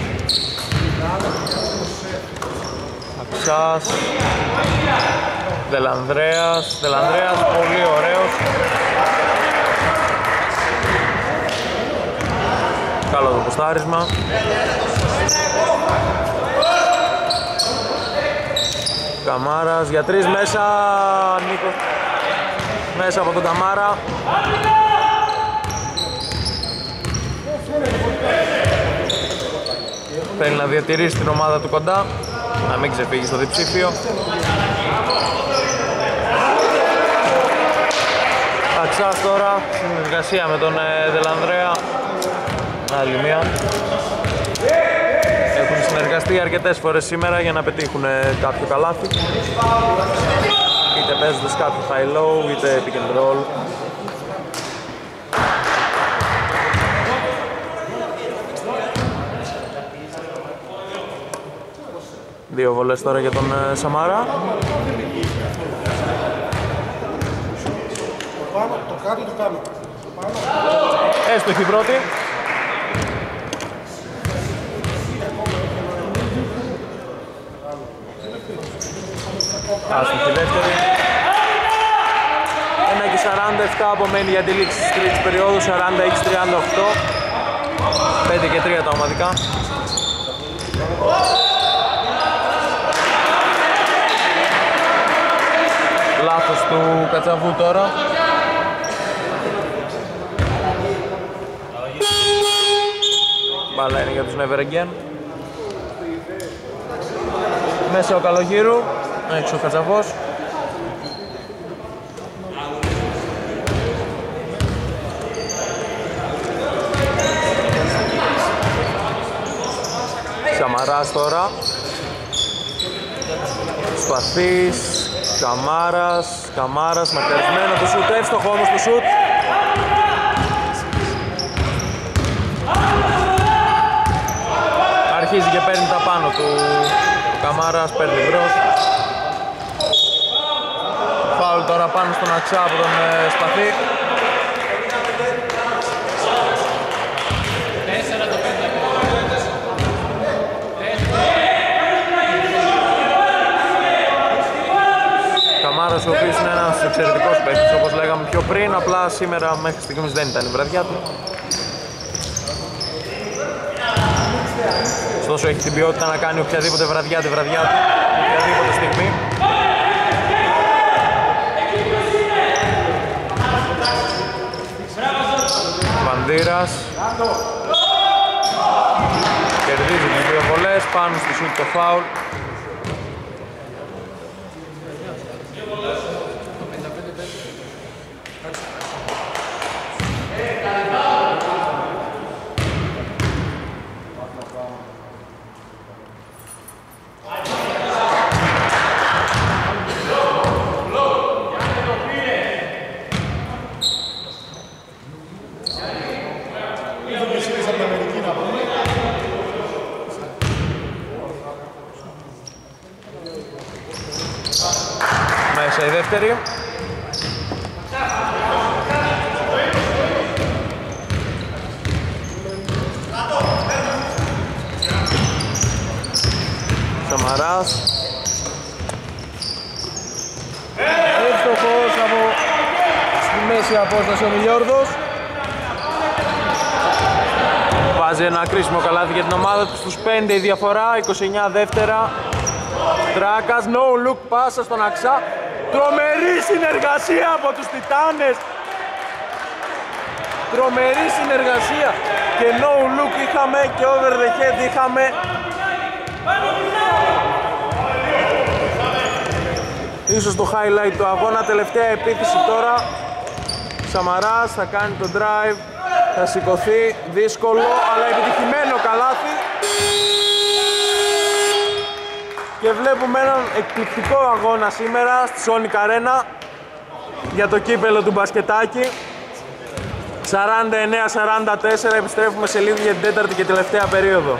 Αξάς. Δελανδρέας, πολύ ωραίος. Καλό το ποστάρισμα. Καμάρας για 3 μέσα, Νίκος. Μέσα από τον Καμάρα. Θέλει να διατηρήσει την ομάδα του κοντά, να μην ξεφύγει στο διψήφιο. Αξάς τώρα, συνεργασία με τον Δελανδρέα. Άλλη μία. Έχουν συνεργαστεί αρκετές φορές σήμερα για να πετύχουν κάποιο καλάθι. Είτε παίζοντας κάποιο high-low, είτε pick and roll. Δύο βολές τώρα για τον Σαμάρα. Το κάνω. Έστοχη η πρώτη. Άστοχη η δεύτερη. 1:47 απομένει για τη λήξη της τρίτης περίοδου. 46-38. 5 και 3 τα ομαδικά. Λάθος του Κατσαβού τώρα. Μπάλα είναι για τους Never Again. Μέσα ο Καλογύρου, έξω ο Κατσαβός. Σαμαράς τώρα. Σπαθής, Καμάρας, μακαρισμένο το σουτ, εύστοχο όμως το σουτ. Αρχίζει και παίρνει τα πάνω του ο Καμάρας, παίρνει μπρος. Φάουλ τώρα πάνω στον Αξά από τον Σπαθή. Καμάρας ο οποίος είναι ένας εξαιρετικός παίκτης, όπως λέγαμε πιο πριν, απλά σήμερα μέχρι στιγμής δεν ήταν η βραδιά του. Ωστόσο έχει την ποιότητα να κάνει οποιαδήποτε βραδιά τη βραδιά του, οποιαδήποτε στιγμή. Βαντήρας κερδίζει τις δύο βολές, πάνω στη σουτ το φάουλ. Μέσα η δεύτερη. Σαμαράς. Εύστοχος από στη μέση απόσταση ο Μιλιόρδος. Βάζει ένα κρίσιμο καλάθι για την ομάδα του στους 5 η διαφορά, 29 δεύτερα. Τράκας, no look πάσα στον Αξά. Τρομερή συνεργασία από τους Τιτάνες. Τρομερή συνεργασία. Και no look είχαμε και over the head είχαμε. Ίσως το highlight του αγώνα. Τελευταία επίθεση τώρα. Σαμαράς θα κάνει το drive. Θα σηκωθεί. Δύσκολο αλλά επιτυχημένο καλάθι. Και βλέπουμε έναν εκπληκτικό αγώνα σήμερα στη Sonic Arena για το κύπελο του μπασκετάκι. 49-44, επιστρέφουμε σε λίγο για την τέταρτη και τελευταία περίοδο.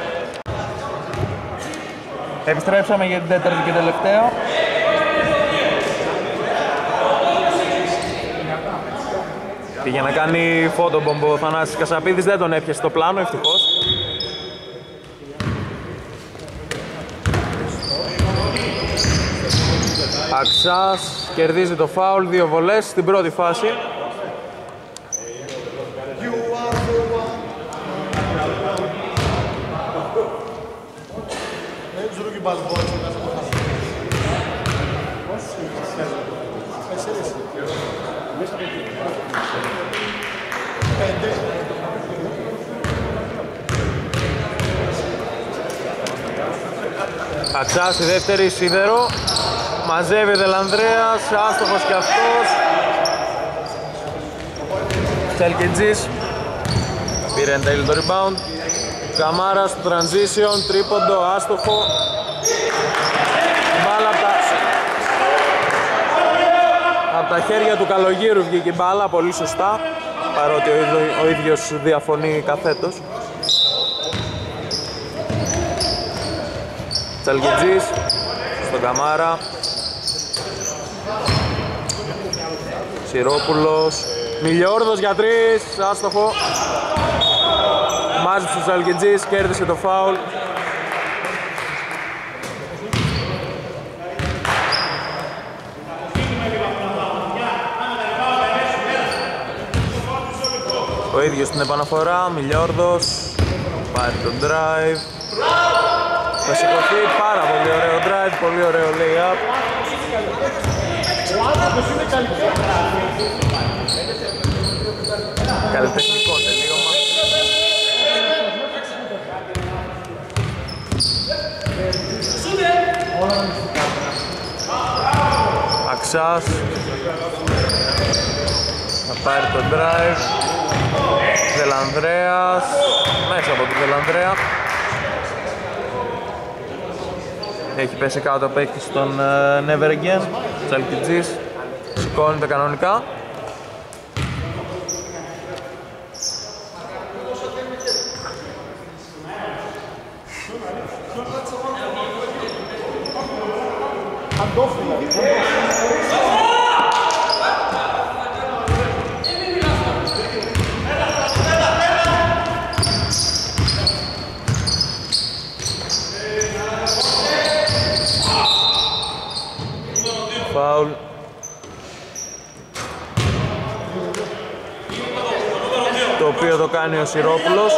Επιστρέψαμε για την τέταρτη και τελευταία. Πήγε να κάνει φωτομπομb ο Θανάσης Κασαπίδης, δεν τον έπιασε στο πλάνο ευτυχώς. Αξάς κερδίζει το φάουλ, 2 βολές στην πρώτη φάση. Αξάς η δεύτερη, σίδερο. Μαζεύει ο Δελανδρέας, άστοχος και αυτός. Τσελκιτζής πήρε εν τέλει το rebound. Καμάρας στο transition, τρίποντο, άστοχο. Μπάλα από τα χέρια του Καλογύρου βγήκε η μπάλα, πολύ σωστά, παρότι ο ίδιος διαφωνεί καθέτος. Τσαλκιτζής στον Καμάρα. Σιρόπουλος, Μιλιόρδος για 3, άστοχο. Μάζεψε ο Τσαλκιτζής, κέρδισε το φάουλ. Ο ίδιος στην επαναφορά, Μιλιόρδος, πάρει τον drive. Θα σηκωθεί, πάρα πολύ ωραίο drive, πολύ ωραίο lay-up. Καλλιτεχνικό τελείωμα. Αξάς θα πάρει τον drive. Δελανδρέας, μέσα από τον Δελανδρέα. Έχει πέσει κάτω από παίκτης στον Never Again. Τσαλκιτζής σηκώνεται κανονικά. Φάουλ. Το οποίο το κάνει ο Σιρόπουλος.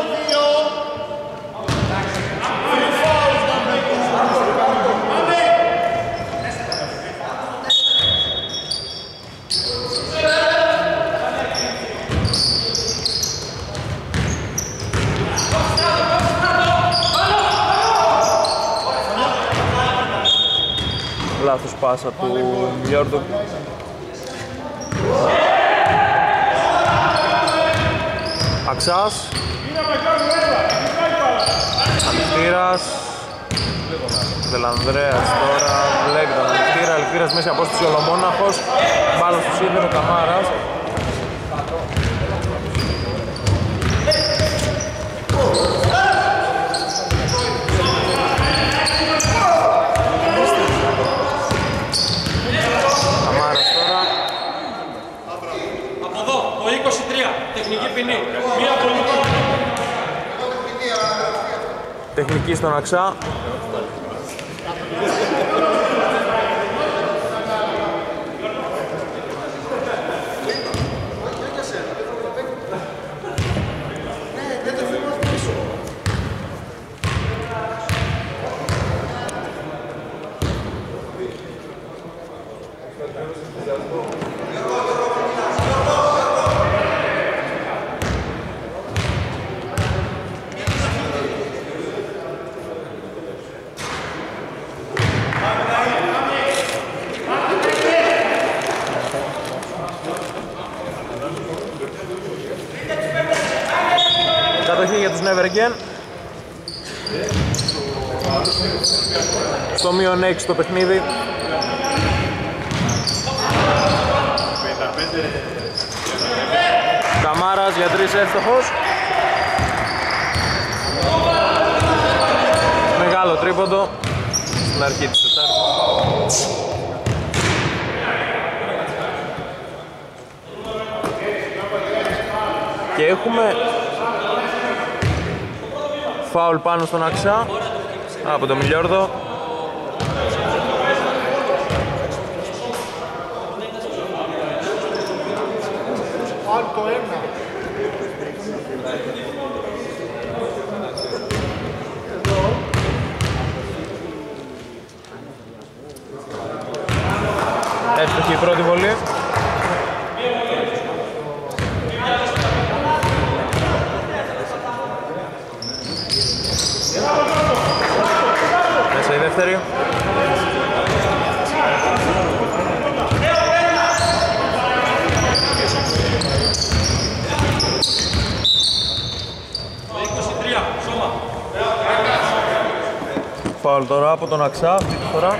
Λάθος πάσα του Μιλιόρδου. Αξάς. Αλευτήρας. Δελανδρέας τώρα βλέπει τον Αλευτήρα. Αλευτήρας μέσα απόσταση ολομόναχος. Μπάλα στο σίδερο, Καμάρας. Τεχνική ποινή. Τεχνική στον Αξά. Κατοχή για τους Never Again. Στο μείον 6 το παιχνίδι. Καμάρας για 3 εύστοχος. Μεγάλο τρίποντο στην αρχή της τετάρτης. Και έχουμε φάουλ πάνω στον Αξά από τον Μιλιόρδο. το 1. Εύστοχη η πρώτη βολή. Μέσα η δεύτερη. Φάουλ τώρα από τον Αξά αυτή τη φορά.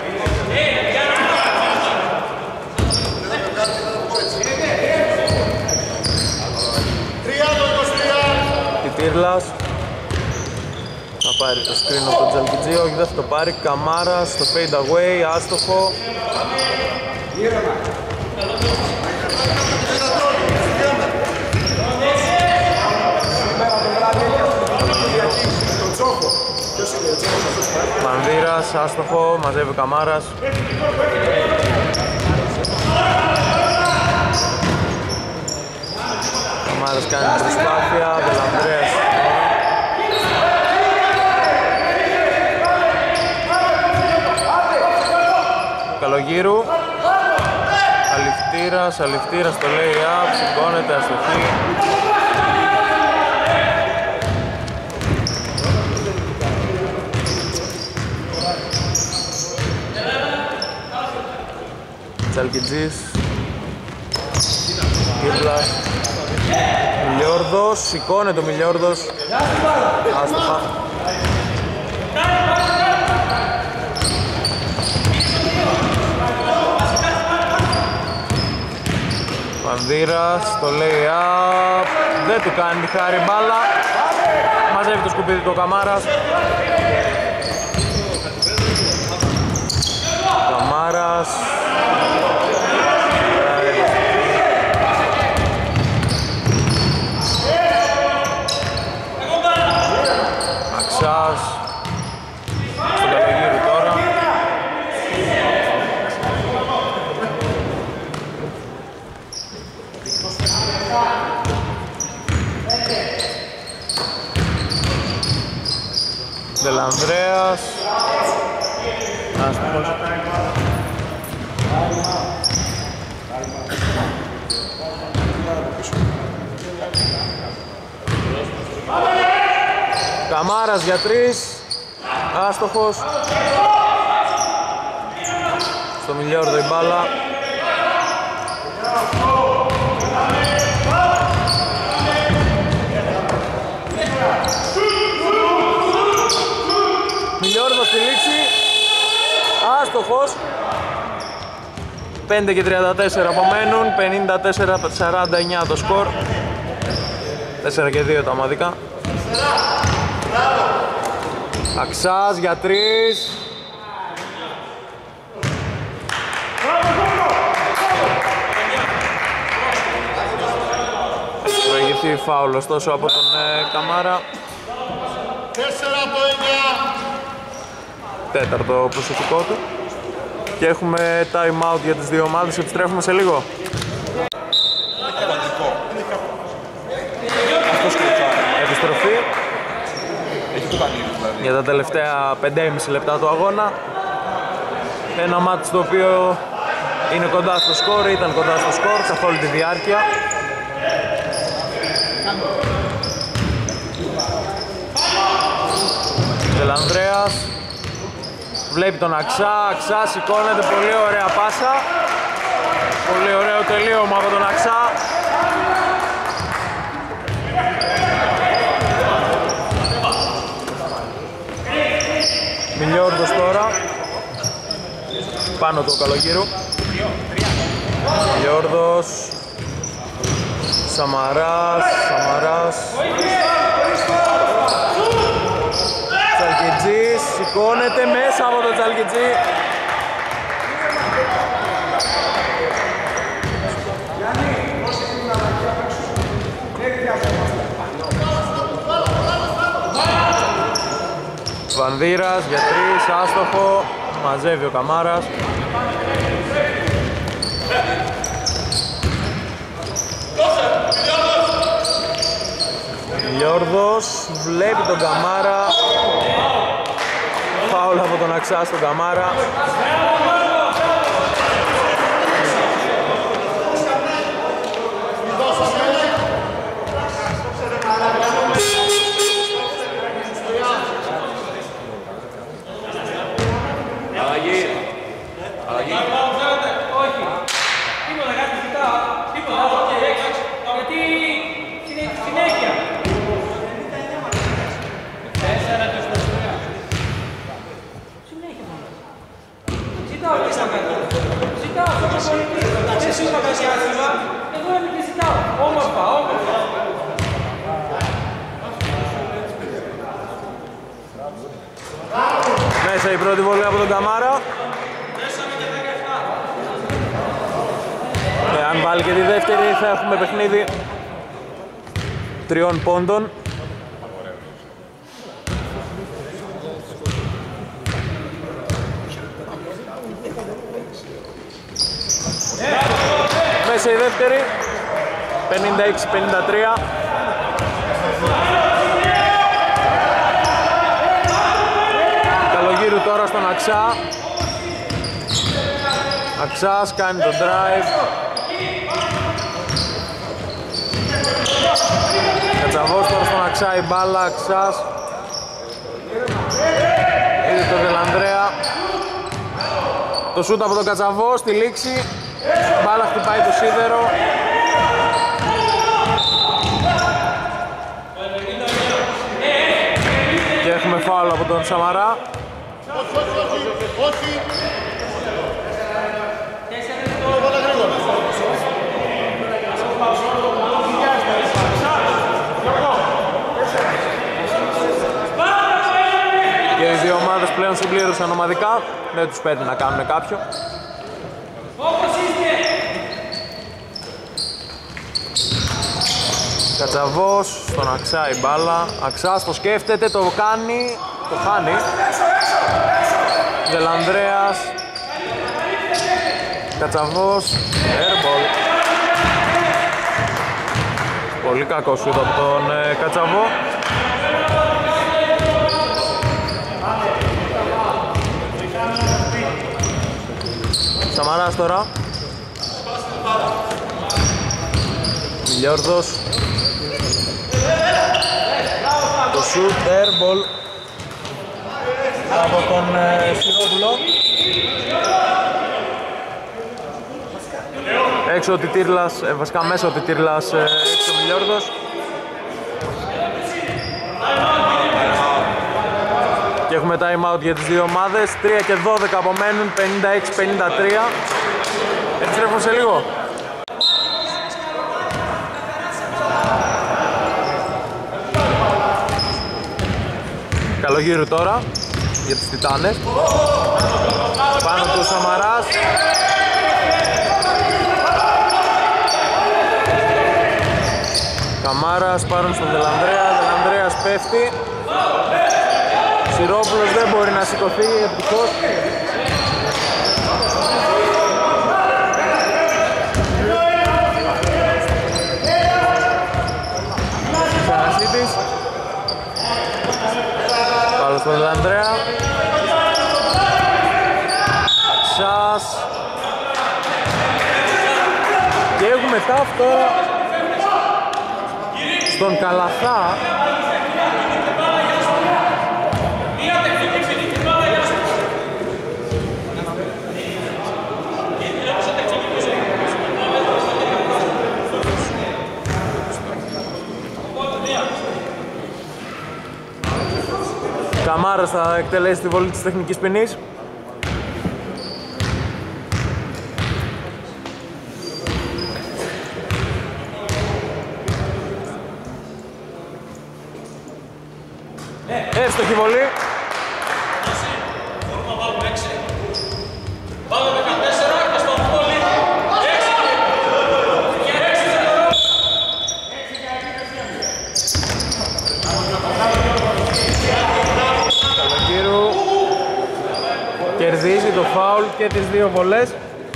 Τιτήρλας θα πάρει το screen από τον Τζαλκιτζή, όχι δεν θα το πάρει. Καμάρας στο fade away, άστοχο. Μανδύρας, άστοχο, μαζεύει ο Καμάρας. Καμάρας κάνει προσπάθεια, Δελανδρέας. Καλογύρου. Αληφτήρας το λέει up, σηκώνεται, αστοχή. Τσαλκιτζής, Κύρλας, Μιλιόρδος, σηκώνεται ο Μιλιόρδος, άστοχα. Πανδύρας, το λέει up, δεν του κάνει τη χάρη μπάλα, μαζεύει το σκουπίδι του ο Καμάρας. Καμάρας. Αξάς. Στον Καλογύρου τώρα. Δελανδρέας. Άστοχος. Καμάρας για 3, άστοχος. Στο Μιλιόρδο η μπάλα. Μιλιόρδο στη λήξη, άστοχος. 5 και 34 απομένουν, 54-49 το σκορ. 4 και 2 τα ομαδικά. Αξάς για 3. Προηγηθεί φάουλ ωστόσο από τον Καμάρα. 4-9. Τέταρτο προσωπικό του. Και έχουμε time out για τις δύο ομάδες. Επιστρέφουμε σε λίγο. Επιστροφή για τα τελευταία 5,5 λεπτά του αγώνα. Ένα μάτς το οποίο είναι κοντά στο σκορ, ήταν κοντά στο σκορ καθ' όλη τη διάρκεια. Δελανδρέας βλέπει τον Αξά, Αξά σηκώνεται, πολύ ωραία πάσα. Πολύ ωραίο τελείωμα από τον Αξά. Μιλιόρδος τώρα. Πάνω του Καλογύρου. Μιλιόρδος. Σαμαράς. Τσαλκιτζής, σηκώνεται μέσα από τον Τσαλκιτζή. Βανδύρας για 3, άστοχο, μαζεύει ο Καμάρας. Λιόρδος βλέπει τον Καμάρα. Φάουλ από τον Αξά στον Καμάρα. Μέσα η πρώτη βολή από τον Καμάρα. Αν βάλει και τη δεύτερη θα έχουμε παιχνίδι 3 πόντων. Μέσα η δεύτερη 56-53. Καλογύρου τώρα στον Αξά. Αξάς κάνει το drive. Κατσαβός τώρα στον Αξά, η μπάλα, Αξάς. Είδε τον Δελανδρέα. Το σούτ από τον Κατσαβό στη λήξη. Μπάλα χτυπάει το σίδερο. Και έχουμε φάουλ από τον Σαμαρά. Όχι. Και οι δύο ομάδες πλέον συμπλήρωσαν ομαδικά. Δεν τους παίρνει να κάνουν κάποιο. Κατσαβός στον Αξά η μπάλα. Αξάς το σκέφτεται, το κάνει, το χάνει. Δελανδρέας. Κατσαβός, airball. Πολύ κακό σούτ από τον Κατσαβό. Σαμαράς τώρα. Λιόρδος. Το σούτ, airball από τον Σιρόπουλο. Έξω ο Τιτήρλας, βασικά μέσα ο Τιτήρλας, έξω ο Λιόρδος. Και έχουμε time out για τις δύο ομάδες. 3 και 12 απομένουν, 56-53. Επιστρέφω σε λίγο. Καλογύρου τώρα για τις Τιτάνες. Πάνω του Σαμαράς. Καμάρας πάρουν στον Δελανδρέα. Δελανδρέας πέφτει. Σιρόπουλος δεν μπορεί να σηκωθεί ευτυχώς. Ξανασίτης. Πάλι στον Δελανδρέα. Αξάς. Και έχουμε ταύτο στον Καλαθά. Καμάρας θα εκτελέσει τη βολή της τεχνικής ποινής. Εύστοχη βολή. Καλοκύρου κερδίζει το φάουλ και τις δύο βολές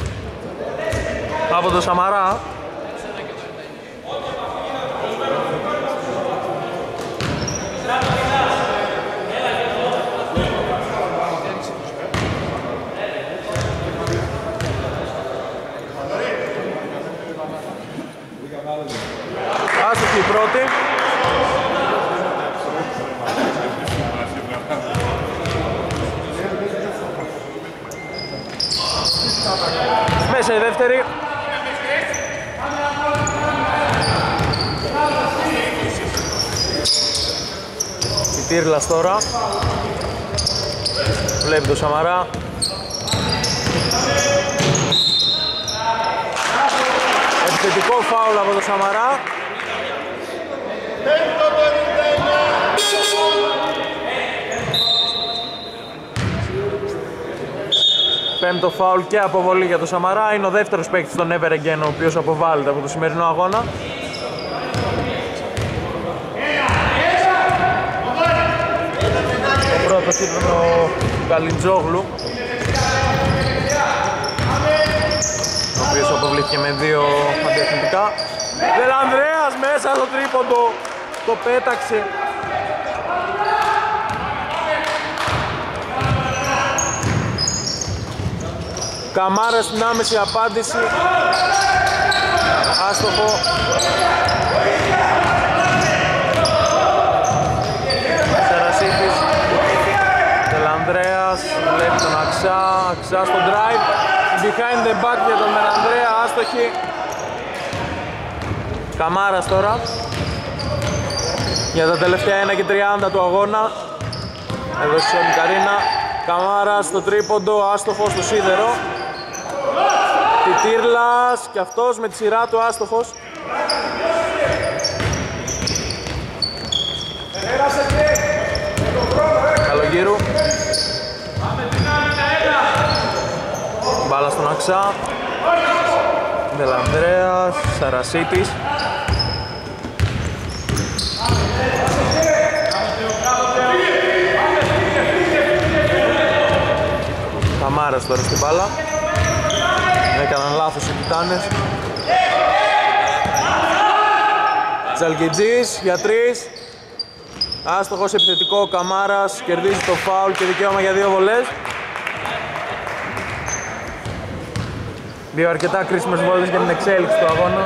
από το Σαμαρά. Μέσα η δεύτερη. Η Τύρλας τώρα. Βλέπει το Σαμαρά. Επιθετικό φάουλ από το Σαμαρά. Πέμπτο φάουλ και αποβολή για το Σαμαρά. Είναι ο δεύτερος παίκτης στον Never Again, ο οποίος αποβάλλεται από το σημερινό αγώνα. Ο πρώτος ήταν ο Καλιτζόγλου, ο οποίος αποβλήθηκε με 2 αντιεθνητικά. Δελανδρέας μέσα στο τρίποντο, το πέταξε. Καμάρα στην άμεση απάντηση. Άστοχο. Σερασίτης. Δελανδρέας. Βλέπει τον Αξά. Αξά στο drive. Behind the back για τον Μελανδρέα. Άστοχη. Καμάρας τώρα. Για τα τελευταία 1 και 30 του αγώνα. Εδώ στη Σόνη Καρίνα. Καμάρας στο τρίποντο. Άστοχος στο σίδερο. Τιτήρλας και αυτός με τη σειρά του άστοχος. Καλογύρου. Μπάλα στον Αξά. Δελανδρέας, Σαρασίτης. Καμάρας τώρα στην μπάλα. Έκαναν λάθος οι Τιτάνες. Τζαλγκιτζής για 3. Άστοχος επιθετικό, Καμάρας κερδίζει το φάουλ και δικαίωμα για 2 βολές. 2 αρκετά κρίσιμες βόλες για την εξέλιξη του αγώνα.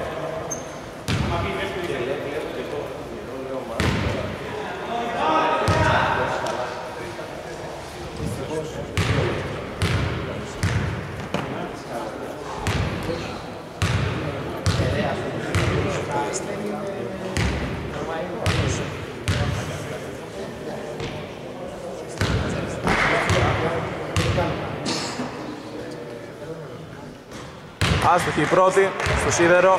Άστοχη η πρώτη, στο σίδερο.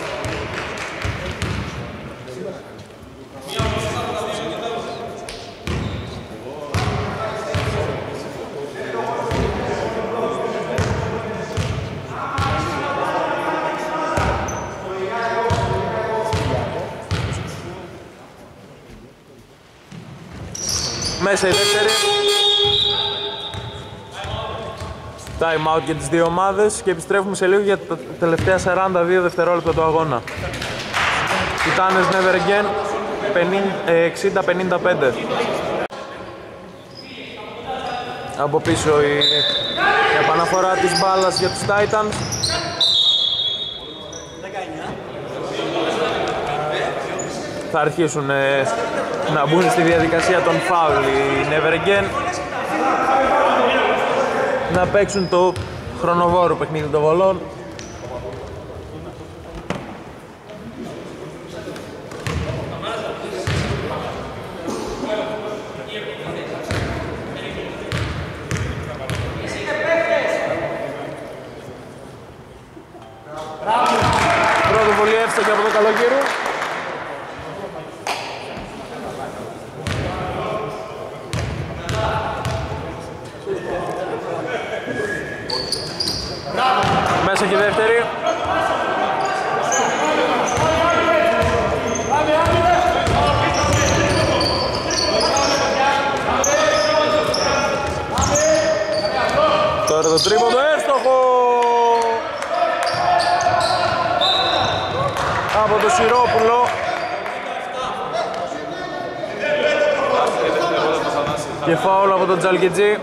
Μέσα η δεύτερη. Time out για τις δύο ομάδες και επιστρέφουμε σε λίγο για τα τελευταία 42 δευτερόλεπτα του αγώνα. Τιτάνες Never Again 60-55. Από πίσω η επαναφορά της μπάλας για τους Titans. Θα αρχίσουν να μπουν στη διαδικασία των foul οι Never Again, να παίξουν το χρονοβόρο παιχνίδι των βολών. Πρώτο βολή εύστοχη από το Καλογύρου. Μέσα και η δεύτερη. Τώρα το τρίποντο εύστοχο από το Σιρόπουλο. Και φάουλ από τον Τζαλκιτζή.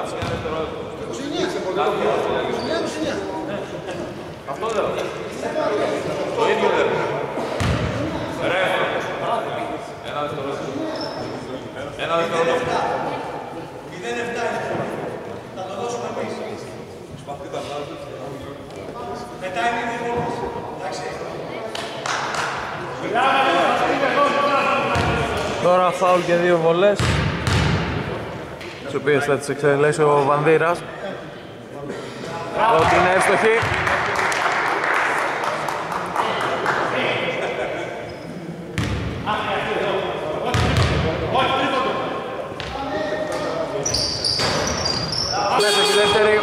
Το ίδιο δεν είναι. Ρε. Ένα δευτερόλεπτο. 0-7. Θα το δώσουμε εμείς. Τώρα φάουλ και 2 βολές, τις οποίες θα τις εξελέξει ο Βανδύρας. Ότι είναι εύστοχη. Μέσα τη δεύτερη.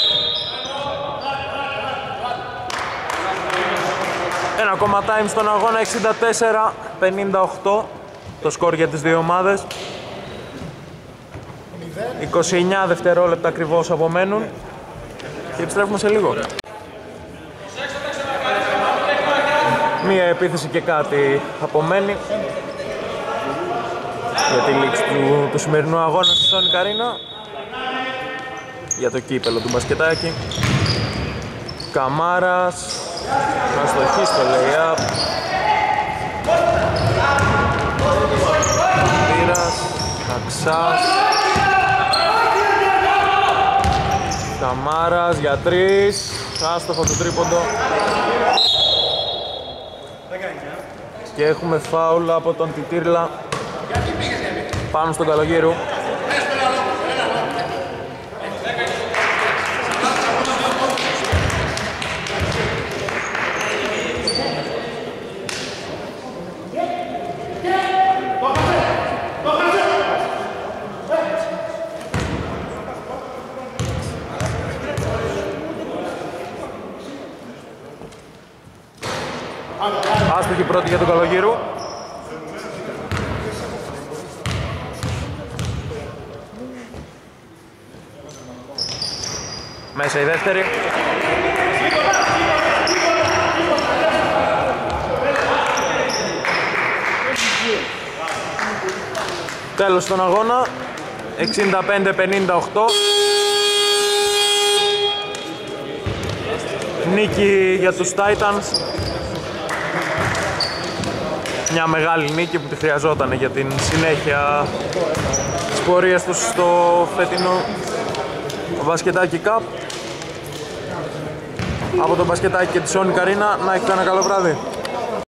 Ένα ακόμα time στον αγώνα, 64-58 το σκορ για τις δύο ομάδες. 29 δευτερόλεπτα ακριβώς απομένουν και επιστρέφουμε σε λίγο. Μία επίθεση και κάτι απομένει για τη λήξη του σημερινού αγώνα στη Sonic Arena για το κύπελο του μπασκετάκι. Καμάρας να στοχεί στο lay-up. Βίρας, Αξάς, Καμάρας για 3, άστοχο το τρίποντο. Και έχουμε φάουλ από τον Τιτήρλα πάνω στον Καλογύρου. Άστοχη πρώτη για τον Καλογύρου. Μέσα η δεύτερη. Τέλος στον αγώνα, 65-58. Νίκη για τους Titans. Μια μεγάλη νίκη που τη χρειαζόταν για την συνέχεια της πορείας τους στο φετινό μπασκετάκι Cup. Από το μπασκετάκι και τη Sonic Arena, να έχετε ένα καλό βράδυ.